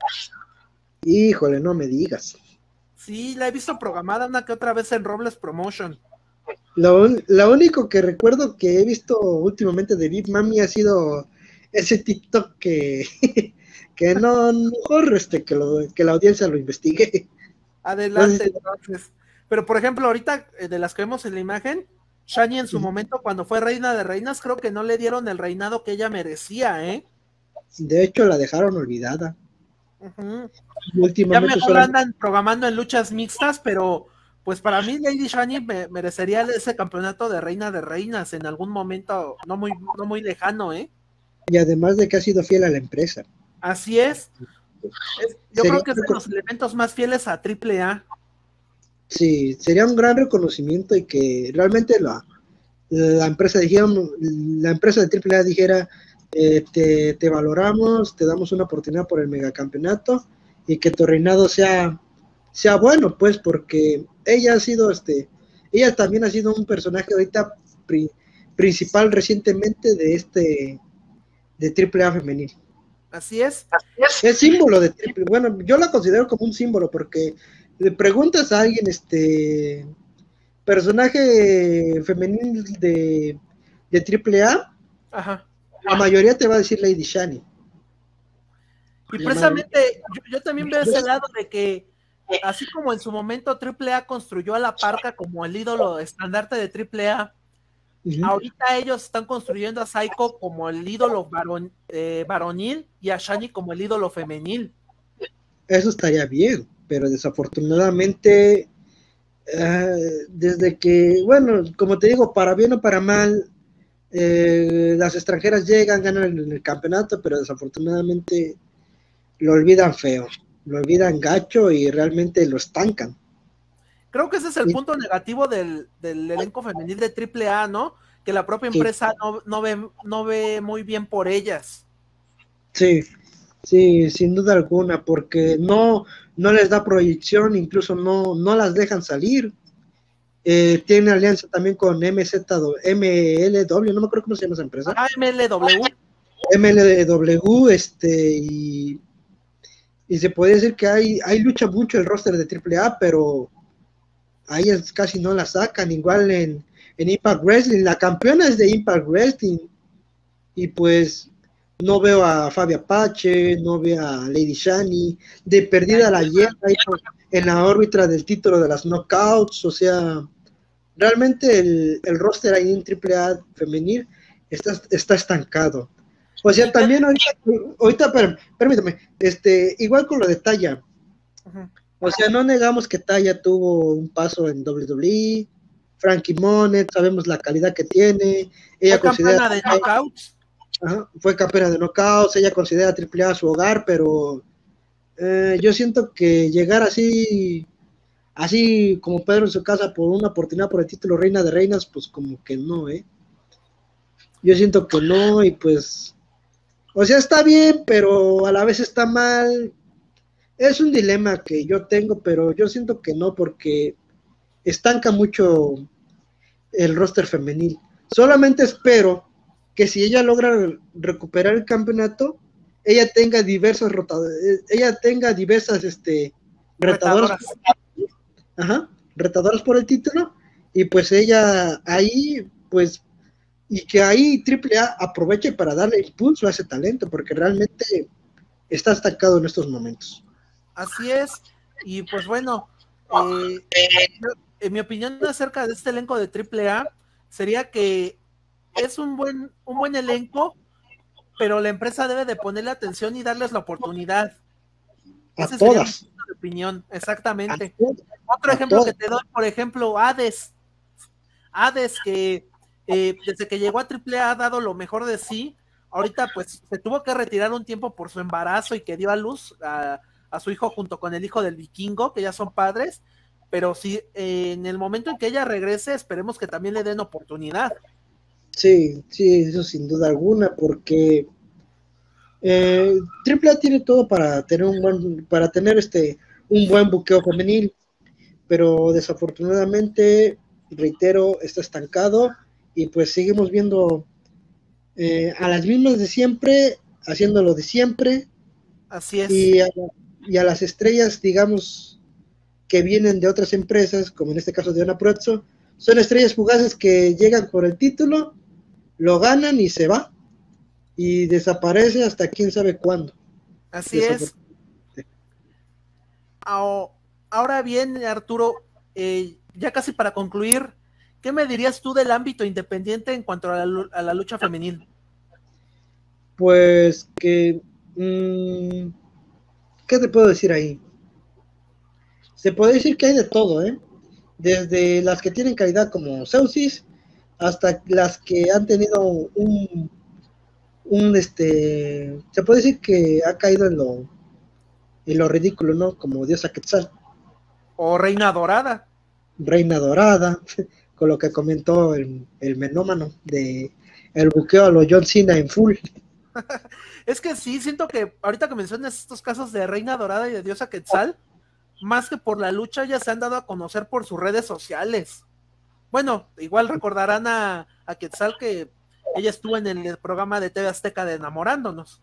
[SPEAKER 2] Híjole, no me digas.
[SPEAKER 1] Sí, la he visto programada una que otra vez en Robles Promotion.
[SPEAKER 2] Lo, lo único que recuerdo que he visto últimamente de Big Mami ha sido ese TikTok que, que no, mejor este, que, lo, que la audiencia lo investigue.
[SPEAKER 1] Adelante, entonces. Pero, por ejemplo, ahorita, de las que vemos en la imagen, Shani en su sí. momento, cuando fue reina de reinas, creo que no le dieron el reinado que ella merecía, ¿eh?
[SPEAKER 2] De hecho, la dejaron olvidada.
[SPEAKER 1] Uh-huh. Últimamente ya mejor solo... andan programando en luchas mixtas, pero pues para mí Lady Shani me, merecería ese campeonato de reina de reinas en algún momento no muy, no muy lejano, ¿eh?
[SPEAKER 2] Y además de que ha sido fiel a la empresa.
[SPEAKER 1] Así es. es yo sería creo que es de los elementos más fieles a triple A.
[SPEAKER 2] Sí, sería un gran reconocimiento y que realmente la, la empresa dijera, la empresa de triple A dijera, eh, te, te valoramos, te damos una oportunidad por el megacampeonato y que tu reinado sea, sea bueno, pues, porque ella ha sido, este, ella también ha sido un personaje ahorita pri, principal recientemente de este, de triple A femenil.
[SPEAKER 1] Así es.
[SPEAKER 2] Es símbolo de triple, bueno, yo la considero como un símbolo porque le preguntas a alguien, este, personaje femenil de, de triple A,
[SPEAKER 1] ajá,
[SPEAKER 2] la mayoría te va a decir Lady Shani.
[SPEAKER 1] Y precisamente yo, yo también veo ese lado de que así como en su momento triple A construyó a La Parca como el ídolo estandarte de triple A, uh-huh. ahorita ellos están construyendo a Psycho como el ídolo varon, eh, varonil y a Shani como el ídolo femenil.
[SPEAKER 2] Eso estaría bien, pero desafortunadamente uh, desde que, bueno, como te digo, para bien o para mal, eh, las extranjeras llegan, ganan el, el campeonato, pero desafortunadamente lo olvidan feo, lo olvidan gacho y realmente lo estancan.
[SPEAKER 1] Creo que ese es el sí. punto negativo del, del elenco femenil de triple A, ¿no? Que la propia empresa sí. no, no, ve, no ve muy bien por ellas.
[SPEAKER 2] Sí, sí, sin duda alguna, porque no, no les da proyección, incluso no, no las dejan salir. Eh, tiene alianza también con M Z, M L W, no me acuerdo cómo se llama esa empresa.
[SPEAKER 1] Ah, M L W.
[SPEAKER 2] M L W, este, y, y se puede decir que hay, hay lucha mucho el roster de triple A, pero a ellas casi no la sacan, igual en, en Impact Wrestling, la campeona es de Impact Wrestling, y pues no veo a Fabi Apache, no veo a Lady Shani, de perdida la lleva en la órbita del título de las knockouts, o sea, realmente el, el roster ahí en triple A femenil está, está estancado. O sea, también ahorita, ahorita per, permítame, este, igual con lo de Taya, uh-huh. o sea, no negamos que Taya tuvo un paso en W W E, Frankie Monet, sabemos la calidad que tiene, ella
[SPEAKER 1] fue
[SPEAKER 2] considera
[SPEAKER 1] campeona de knockouts,
[SPEAKER 2] ajá, fue campeona de knockouts, ella considera a triple A su hogar, pero eh, yo siento que llegar así, así como Pedro en su casa por una oportunidad por el título Reina de Reinas, pues como que no, eh, yo siento que no, y pues o sea, está bien, pero a la vez está mal. Es un dilema que yo tengo, pero yo siento que no, porque estanca mucho el roster femenil. Solamente espero que si ella logra recuperar el campeonato, ella tenga diversas rotadoras, ella tenga diversas este, retadoras, retadoras. Ajá, retadoras por el título, y pues ella ahí, pues, y que ahí triple A aproveche para darle impulso a ese talento, porque realmente está estancado en estos momentos.
[SPEAKER 1] Así es, y pues bueno, eh, en mi opinión acerca de este elenco de triple A sería que es un buen, un buen elenco, pero la empresa debe de ponerle atención y darles la oportunidad.
[SPEAKER 2] A Ese todas.
[SPEAKER 1] Sería opinión, exactamente.
[SPEAKER 2] A,
[SPEAKER 1] Otro
[SPEAKER 2] a
[SPEAKER 1] ejemplo
[SPEAKER 2] todo.
[SPEAKER 1] que te doy, por ejemplo, Hades. Hades que eh, desde que llegó a Triple A ha dado lo mejor de sí. Ahorita pues se tuvo que retirar un tiempo por su embarazo y que dio a luz a, a su hijo junto con el hijo del vikingo, que ya son padres, pero sí, eh, en el momento en que ella regrese, esperemos que también le den oportunidad.
[SPEAKER 2] Sí, sí, eso sin duda alguna, porque eh, Triple A tiene todo para tener un buen, para tener este un buen buqueo femenil, pero desafortunadamente, reitero, está estancado y pues seguimos viendo eh, a las mismas de siempre, haciéndolo de siempre,
[SPEAKER 1] Así es.
[SPEAKER 2] y a, y a las estrellas, digamos, que vienen de otras empresas, como en este caso de Ana Pruetzo, son estrellas fugaces que llegan por el título, lo ganan y se va, y desaparece hasta quién sabe cuándo.
[SPEAKER 1] Así es. Ahora bien, Arturo, eh, ya casi para concluir, ¿qué me dirías tú del ámbito independiente en cuanto a la, a la lucha femenil?
[SPEAKER 2] Pues que, mmm, ¿qué te puedo decir ahí? Se puede decir que hay de todo, ¿eh? Desde las que tienen calidad como Zeusis, hasta las que han tenido un, un este, se puede decir que ha caído en lo, en lo ridículo, ¿no? Como Diosa Quetzal.
[SPEAKER 1] O Reina Dorada.
[SPEAKER 2] Reina Dorada, con lo que comentó el, el menómano de el buqueo a lo John Cena en full.
[SPEAKER 1] Es que sí, siento que ahorita que mencionas estos casos de Reina Dorada y de Diosa Quetzal, más que por la lucha, ya se han dado a conocer por sus redes sociales. Bueno, igual recordarán a, a Quetzal que ella estuvo en el programa de T V Azteca de Enamorándonos.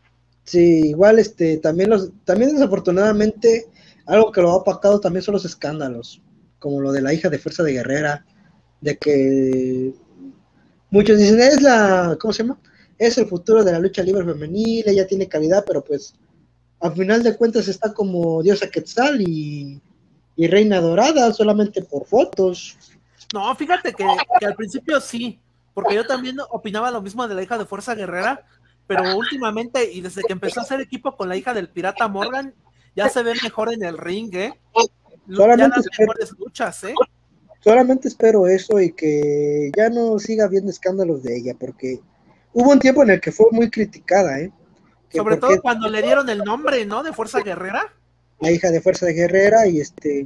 [SPEAKER 2] Sí, igual este, también los, también desafortunadamente, algo que lo ha opacado también son los escándalos, como lo de la hija de Fuerza de Guerrera, de que muchos dicen, es la, ¿cómo se llama? Es el futuro de la lucha libre femenil, ella tiene calidad, pero pues al final de cuentas está como Diosa Quetzal y, y Reina Dorada, solamente por fotos.
[SPEAKER 1] No, fíjate que, que al principio sí, porque yo también opinaba lo mismo de la hija de Fuerza Guerrera, pero últimamente, y desde que empezó a hacer equipo con la hija del Pirata Morgan, ya se ve mejor en el ring, ¿eh? Ya
[SPEAKER 2] Solamente
[SPEAKER 1] las
[SPEAKER 2] espero,
[SPEAKER 1] mejores luchas, ¿eh?
[SPEAKER 2] solamente espero eso y que ya no siga habiendo escándalos de ella, porque hubo un tiempo en el que fue muy criticada, ¿eh? Que
[SPEAKER 1] Sobre
[SPEAKER 2] porque
[SPEAKER 1] todo cuando le dieron el nombre, ¿no? De Fuerza Guerrera.
[SPEAKER 2] la hija de Fuerza de Guerrera y este,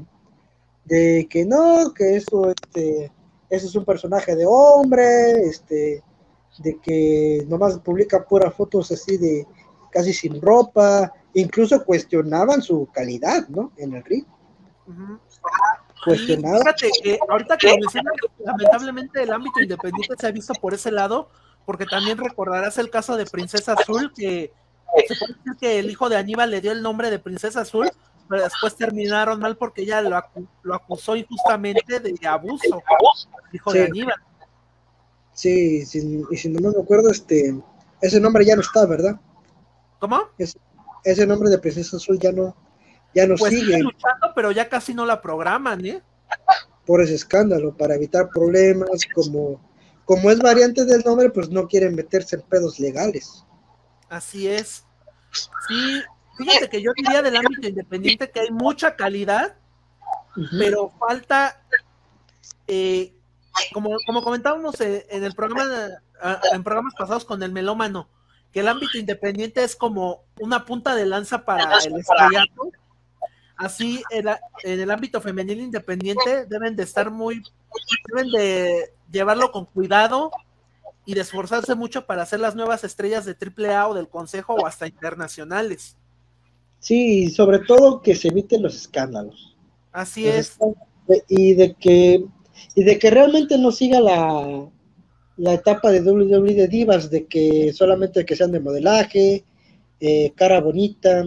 [SPEAKER 2] de que no, que eso, este, eso es un personaje de hombre, este, de que nomás publica puras fotos así de casi sin ropa, incluso cuestionaban su calidad, ¿no? En el ring.
[SPEAKER 1] Uh-huh. Y
[SPEAKER 2] Cuestionaban.
[SPEAKER 1] fíjate que ahorita que lo mencionas, lamentablemente el ámbito independiente se ha visto por ese lado, porque también recordarás el caso de Princesa Azul, que se puede decir que el hijo de Aníbal le dio el nombre de Princesa Azul, pero después terminaron mal porque ella lo, acu lo acusó injustamente de abuso, hijo
[SPEAKER 2] Sí.
[SPEAKER 1] de Aníbal.
[SPEAKER 2] Sí, sí, y si no me acuerdo, este, ese nombre ya no está, ¿verdad?
[SPEAKER 1] ¿Cómo?
[SPEAKER 2] Es, ese nombre de Princesa Azul ya no, ya no
[SPEAKER 1] Pues
[SPEAKER 2] sigue.
[SPEAKER 1] sigue luchando, pero ya casi no la programan, ¿eh?
[SPEAKER 2] Por ese escándalo, para evitar problemas, como, como es variante del nombre, pues no quieren meterse en pedos legales.
[SPEAKER 1] Así es. Sí, fíjate que yo diría del ámbito independiente que hay mucha calidad, uh-huh. pero falta, eh, como, como comentábamos en el programa, en programas pasados con el melómano, que el ámbito independiente es como una punta de lanza para el estrellato. Así en, la, en el ámbito femenil independiente deben de estar muy, deben de llevarlo con cuidado y de esforzarse mucho para hacer las nuevas estrellas de triple A o del Consejo o hasta internacionales.
[SPEAKER 2] Sí, sobre todo que se eviten los escándalos.
[SPEAKER 1] Así
[SPEAKER 2] los
[SPEAKER 1] es.
[SPEAKER 2] Escándalos, y de que y de que realmente no siga la, la etapa de doble u doble u E de divas, de que solamente que sean de modelaje, eh, cara bonita,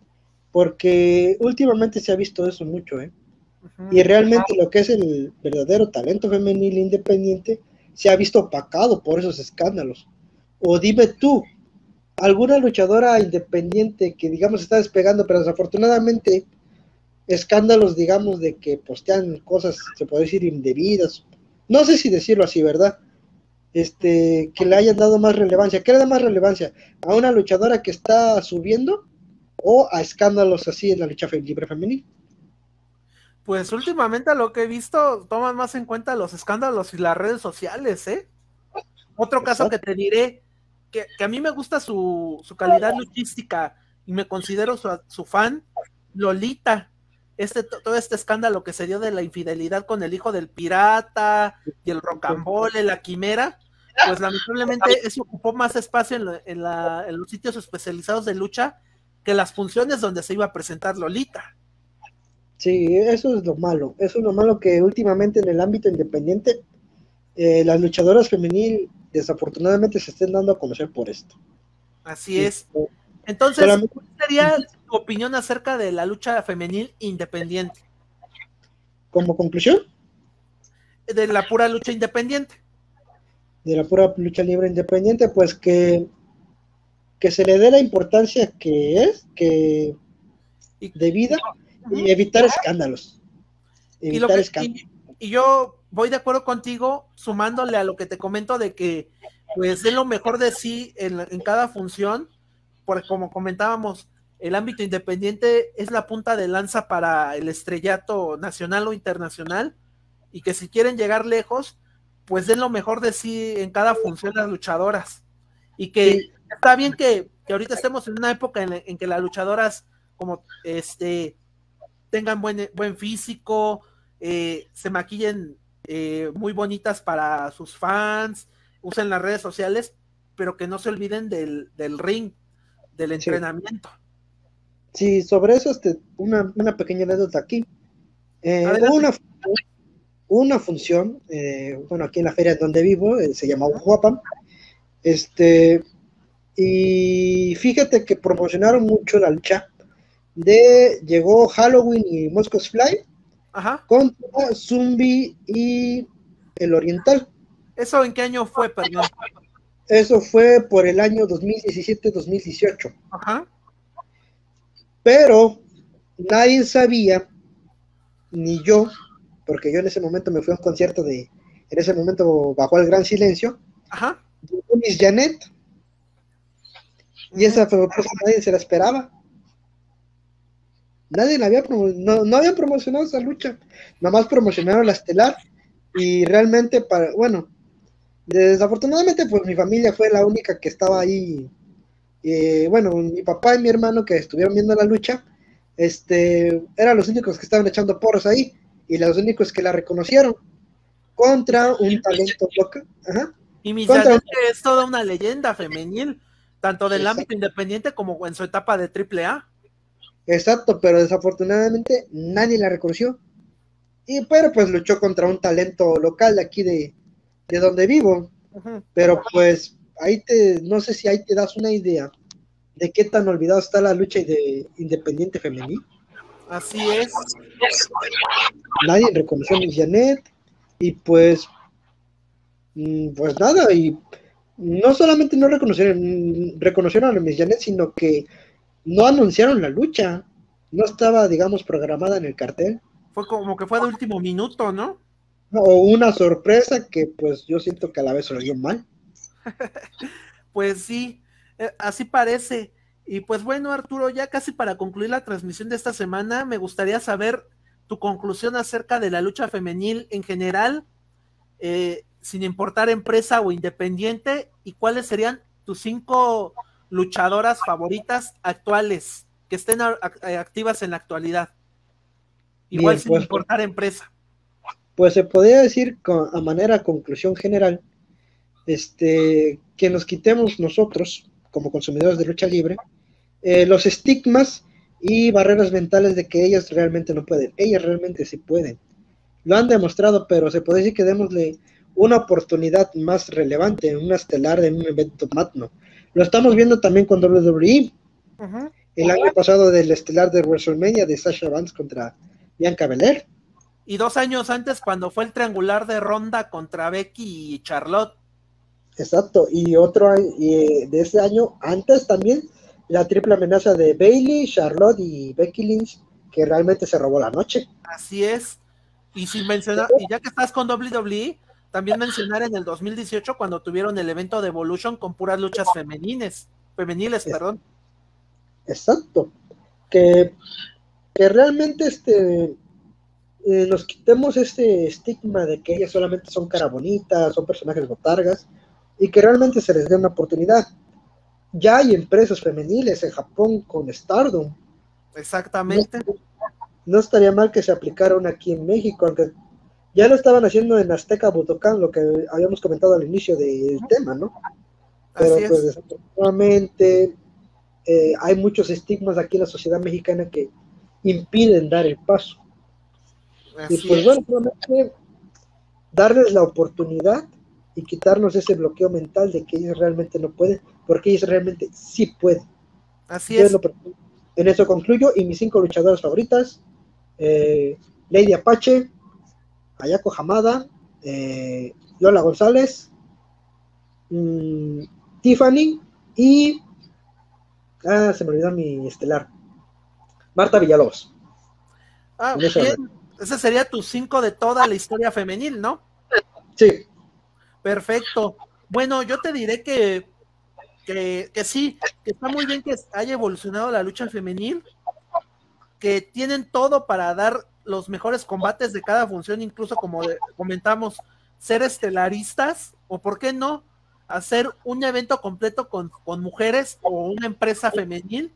[SPEAKER 2] porque últimamente se ha visto eso mucho, ¿eh? Uh-huh. Y realmente lo que es el verdadero talento femenil independiente se ha visto opacado por esos escándalos. O dime tú, alguna luchadora independiente que digamos está despegando, pero desafortunadamente escándalos, digamos, de que postean cosas, se puede decir, indebidas, no sé si decirlo así, ¿verdad? Este, que le hayan dado más relevancia. ¿Qué le da más relevancia? ¿A una luchadora que está subiendo o a escándalos así en la lucha libre femenil?
[SPEAKER 1] Pues últimamente a lo que he visto, toman más en cuenta los escándalos y las redes sociales, ¿eh? Otro caso que te diré, que, que a mí me gusta su, su calidad luchística y me considero su, su fan, Lolita. Este, todo este escándalo que se dio de la infidelidad con el hijo del pirata y el rocambole, la quimera, pues lamentablemente eso ocupó más espacio en, la, en, la, en los sitios especializados de lucha que las funciones donde se iba a presentar Lolita.
[SPEAKER 2] Sí, eso es lo malo, eso es lo malo que últimamente en el ámbito independiente eh, las luchadoras femenil desafortunadamente se estén dando a conocer por esto.
[SPEAKER 1] Así sí. es. Entonces, solamente... ¿cuál sería tu opinión acerca de la lucha femenil independiente?
[SPEAKER 2] ¿Como conclusión?
[SPEAKER 1] De la pura lucha independiente.
[SPEAKER 2] De la pura lucha libre independiente, pues que, que se le dé la importancia que es, que debida, uh-huh. y evitar escándalos. Evitar
[SPEAKER 1] y, lo que,
[SPEAKER 2] escándalos.
[SPEAKER 1] Y, y yo voy de acuerdo contigo, sumándole a lo que te comento de que pues de lo mejor de sí en, en cada función, porque como comentábamos, el ámbito independiente es la punta de lanza para el estrellato nacional o internacional, y que si quieren llegar lejos, pues den lo mejor de sí en cada función las luchadoras, y que sí. Está bien que, que ahorita estemos en una época en, en que las luchadoras como este tengan buen, buen físico, eh, se maquillen eh, muy bonitas para sus fans, usen las redes sociales, pero que no se olviden del, del ring, del entrenamiento.
[SPEAKER 2] Sí, sobre eso este, una, una pequeña anécdota aquí. Eh, hubo una, una función, eh, bueno, aquí en la feria donde vivo, eh, se llama Ujuapan, este, y fíjate que promocionaron mucho la lucha de, llegó Halloween y Moscow's Fly,
[SPEAKER 1] ajá,
[SPEAKER 2] contra Zumbi y el Oriental.
[SPEAKER 1] ¿Eso en qué año fue, perdón?
[SPEAKER 2] Eso fue por el año dos mil diecisiete dos mil dieciocho.
[SPEAKER 1] Ajá.
[SPEAKER 2] Pero nadie sabía, ni yo, porque yo en ese momento me fui a un concierto de, en ese momento bajó el gran silencio,
[SPEAKER 1] ajá,
[SPEAKER 2] de Miss Janet, y esa sorpresa nadie se la esperaba. Nadie la había no, no había promocionado esa lucha, nada más promocionaron la estelar, y realmente, para, bueno, desafortunadamente pues mi familia fue la única que estaba ahí. Eh, bueno, mi papá y mi hermano que estuvieron viendo la lucha, este, eran los únicos que estaban echando porros ahí, y los únicos que la reconocieron, contra un talento local. Ajá.
[SPEAKER 1] Y Miss Janet un... es toda una leyenda femenil, tanto del Exacto. ámbito independiente como en su etapa de triple A.
[SPEAKER 2] Exacto, pero desafortunadamente nadie la reconoció, y pero pues luchó contra un talento local de aquí de, de donde vivo, uh-huh. Pero pues ahí te, no sé si ahí te das una idea de qué tan olvidado está la lucha de independiente femenil.
[SPEAKER 1] Así es.
[SPEAKER 2] Nadie reconoció a Miss Janet, y pues, pues nada, y no solamente no reconocieron, reconocieron a Miss Janet, sino que no anunciaron la lucha, no estaba, digamos, programada en el cartel.
[SPEAKER 1] Fue como que fue de último minuto, ¿no?
[SPEAKER 2] O una sorpresa que pues yo siento que a la vez se lo dio mal.
[SPEAKER 1] Pues sí, eh, así parece. Y pues bueno, Arturo, ya casi para concluir la transmisión de esta semana, me gustaría saber tu conclusión acerca de la lucha femenil en general, eh, sin importar empresa o independiente, y cuáles serían tus cinco luchadoras favoritas actuales, que estén a, a, activas en la actualidad. Igual Bien, sin pues, importar empresa.
[SPEAKER 2] Pues se podría decir a manera de conclusión general, este, que nos quitemos nosotros, como consumidores de lucha libre, eh, los estigmas y barreras mentales de que ellas realmente no pueden. Ellas realmente sí pueden. Lo han demostrado, pero se puede decir que démosle una oportunidad más relevante, una estelar en un evento magno. Lo estamos viendo también con doble u doble u E. Uh-huh. El año pasado del estelar de WrestleMania de Sasha Banks contra Bianca Belair.
[SPEAKER 1] Y dos años antes cuando fue el triangular de Ronda contra Becky y Charlotte.
[SPEAKER 2] Exacto, y otro y de ese año antes también la triple amenaza de Bayley, Charlotte y Becky Lynch, que realmente se robó la noche.
[SPEAKER 1] Así es. Y sin mencionar, y ya que estás con doble u doble u E, también mencionar en el dos mil dieciocho cuando tuvieron el evento de Evolution con puras luchas femeniles, femeniles,
[SPEAKER 2] es,
[SPEAKER 1] perdón.
[SPEAKER 2] Exacto. que, que realmente este, eh, nos quitemos este estigma de que ellas solamente son cara bonitas, son personajes botargas, y que realmente se les dé una oportunidad. Ya hay empresas femeniles en Japón con Stardom.
[SPEAKER 1] Exactamente.
[SPEAKER 2] No, no estaría mal que se aplicara una aquí en México, aunque ya lo estaban haciendo en Azteca Budokan, lo que habíamos comentado al inicio del tema, ¿no? Pero
[SPEAKER 1] Así
[SPEAKER 2] pues
[SPEAKER 1] es.
[SPEAKER 2] desafortunadamente eh, hay muchos estigmas aquí en la sociedad mexicana que impiden dar el paso.
[SPEAKER 1] Así
[SPEAKER 2] Y pues
[SPEAKER 1] es.
[SPEAKER 2] bueno, solamente darles la oportunidad y quitarnos ese bloqueo mental de que ellos realmente no pueden, porque ellos realmente sí pueden.
[SPEAKER 1] Así
[SPEAKER 2] Yo
[SPEAKER 1] es.
[SPEAKER 2] lo, en eso concluyo, y mis cinco luchadoras favoritas, eh, Lady Apache, Ayako Hamada, eh, Lola González, mmm, Tiffany y ah, se me olvidó mi estelar, Marta Villalobos.
[SPEAKER 1] Ah, bien, ese sería tu cinco de toda la historia femenil, ¿no?
[SPEAKER 2] Sí.
[SPEAKER 1] Perfecto. Bueno, yo te diré que, que, que sí, que está muy bien que haya evolucionado la lucha femenil, que tienen todo para dar los mejores combates de cada función, incluso como de, comentamos, ser estelaristas, o por qué no, hacer un evento completo con, con mujeres o una empresa femenil,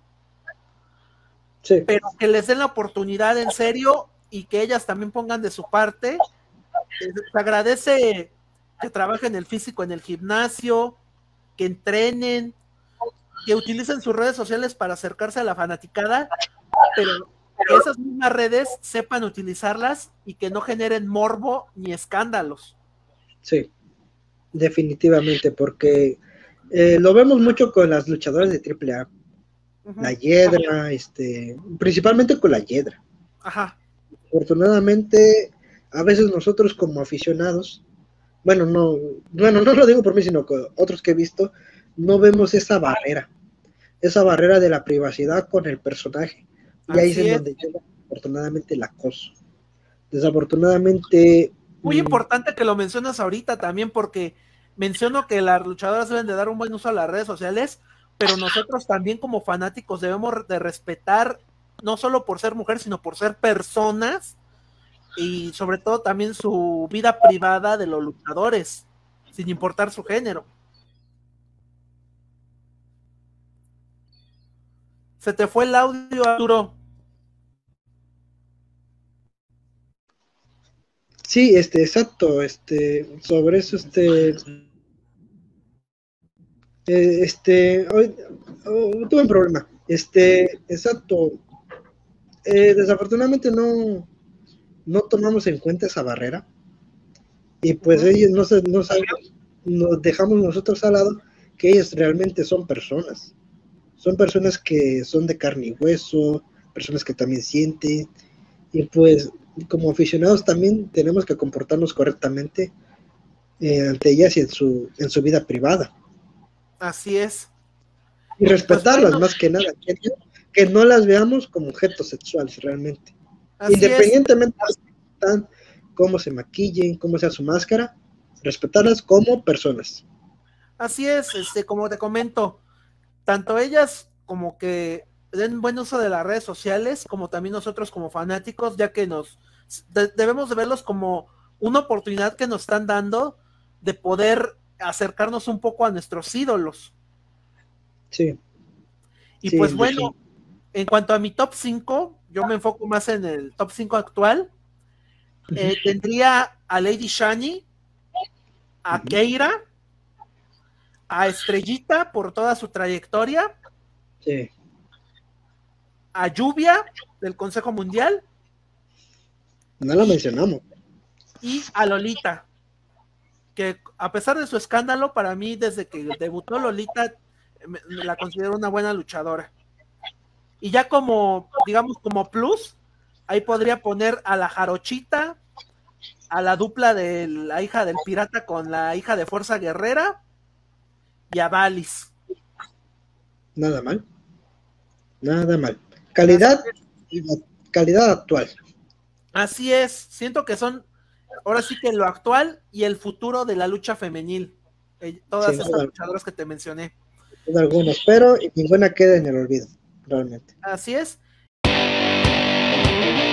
[SPEAKER 2] Sí.
[SPEAKER 1] pero que les den la oportunidad en serio y que ellas también pongan de su parte. Se agradece que trabajen el físico en el gimnasio, que entrenen, que utilicen sus redes sociales para acercarse a la fanaticada, pero que esas mismas redes sepan utilizarlas y que no generen morbo ni escándalos.
[SPEAKER 2] Sí, definitivamente, porque eh, lo vemos mucho con las luchadoras de triple A. Uh-huh. La Hiedra, este, principalmente con la Hiedra.
[SPEAKER 1] Ajá.
[SPEAKER 2] Afortunadamente, a veces nosotros como aficionados, bueno, no, bueno, no lo digo por mí, sino con otros que he visto, no vemos esa barrera, esa barrera de la privacidad con el personaje. Y Así ahí es en donde llega, afortunadamente, el acoso. Desafortunadamente...
[SPEAKER 1] Muy importante que lo mencionas ahorita también, porque menciono que las luchadoras deben de dar un buen uso a las redes sociales, pero nosotros también como fanáticos debemos de respetar, no solo por ser mujer, sino por ser personas, y sobre todo también su vida privada de los luchadores, sin importar su género. Se te fue el audio, Arturo.
[SPEAKER 2] Sí, este, exacto, este, sobre eso, este, eh, este, hoy oh, tuve un problema, este, exacto, eh, desafortunadamente no, no tomamos en cuenta esa barrera, y pues uh-huh. ellos no, se, no saben, nos dejamos nosotros al lado que ellos realmente son personas, son personas que son de carne y hueso, personas que también sienten, y pues como aficionados también tenemos que comportarnos correctamente eh, ante ellas y en su, en su vida privada.
[SPEAKER 1] Así es.
[SPEAKER 2] Y respetarlas, pues bueno, más que nada, que, que no las veamos como objetos sexuales realmente. Así Independientemente de cómo se maquillen, cómo sea su máscara, respetarlas como personas.
[SPEAKER 1] Así es, este, como te comento, tanto ellas como que den buen uso de las redes sociales, como también nosotros como fanáticos, ya que nos de, debemos de verlos como una oportunidad que nos están dando de poder acercarnos un poco a nuestros ídolos.
[SPEAKER 2] Sí.
[SPEAKER 1] Y
[SPEAKER 2] sí,
[SPEAKER 1] pues bueno,
[SPEAKER 2] sí.
[SPEAKER 1] En cuanto a mi top cinco, yo me enfoco más en el top cinco actual. Eh, uh-huh. Tendría a Lady Shani, a uh-huh. Keira, a Estrellita por toda su trayectoria,
[SPEAKER 2] sí.
[SPEAKER 1] a Lluvia del Consejo Mundial.
[SPEAKER 2] No la mencionamos.
[SPEAKER 1] Y a Lolita, que a pesar de su escándalo, para mí desde que debutó Lolita, me, la considero una buena luchadora. Y ya como, digamos, como plus, ahí podría poner a la Jarochita, a la dupla de la hija del pirata con la hija de Fuerza Guerrera, y a Valis.
[SPEAKER 2] Nada mal. Nada mal. Calidad, calidad actual.
[SPEAKER 1] Así es, siento que son, ahora sí que lo actual y el futuro de la lucha femenil. Eh, todas sí, estas luchadoras que te mencioné.
[SPEAKER 2] Algunos, pero ninguna queda en el olvido, realmente.
[SPEAKER 1] Así es. Bye.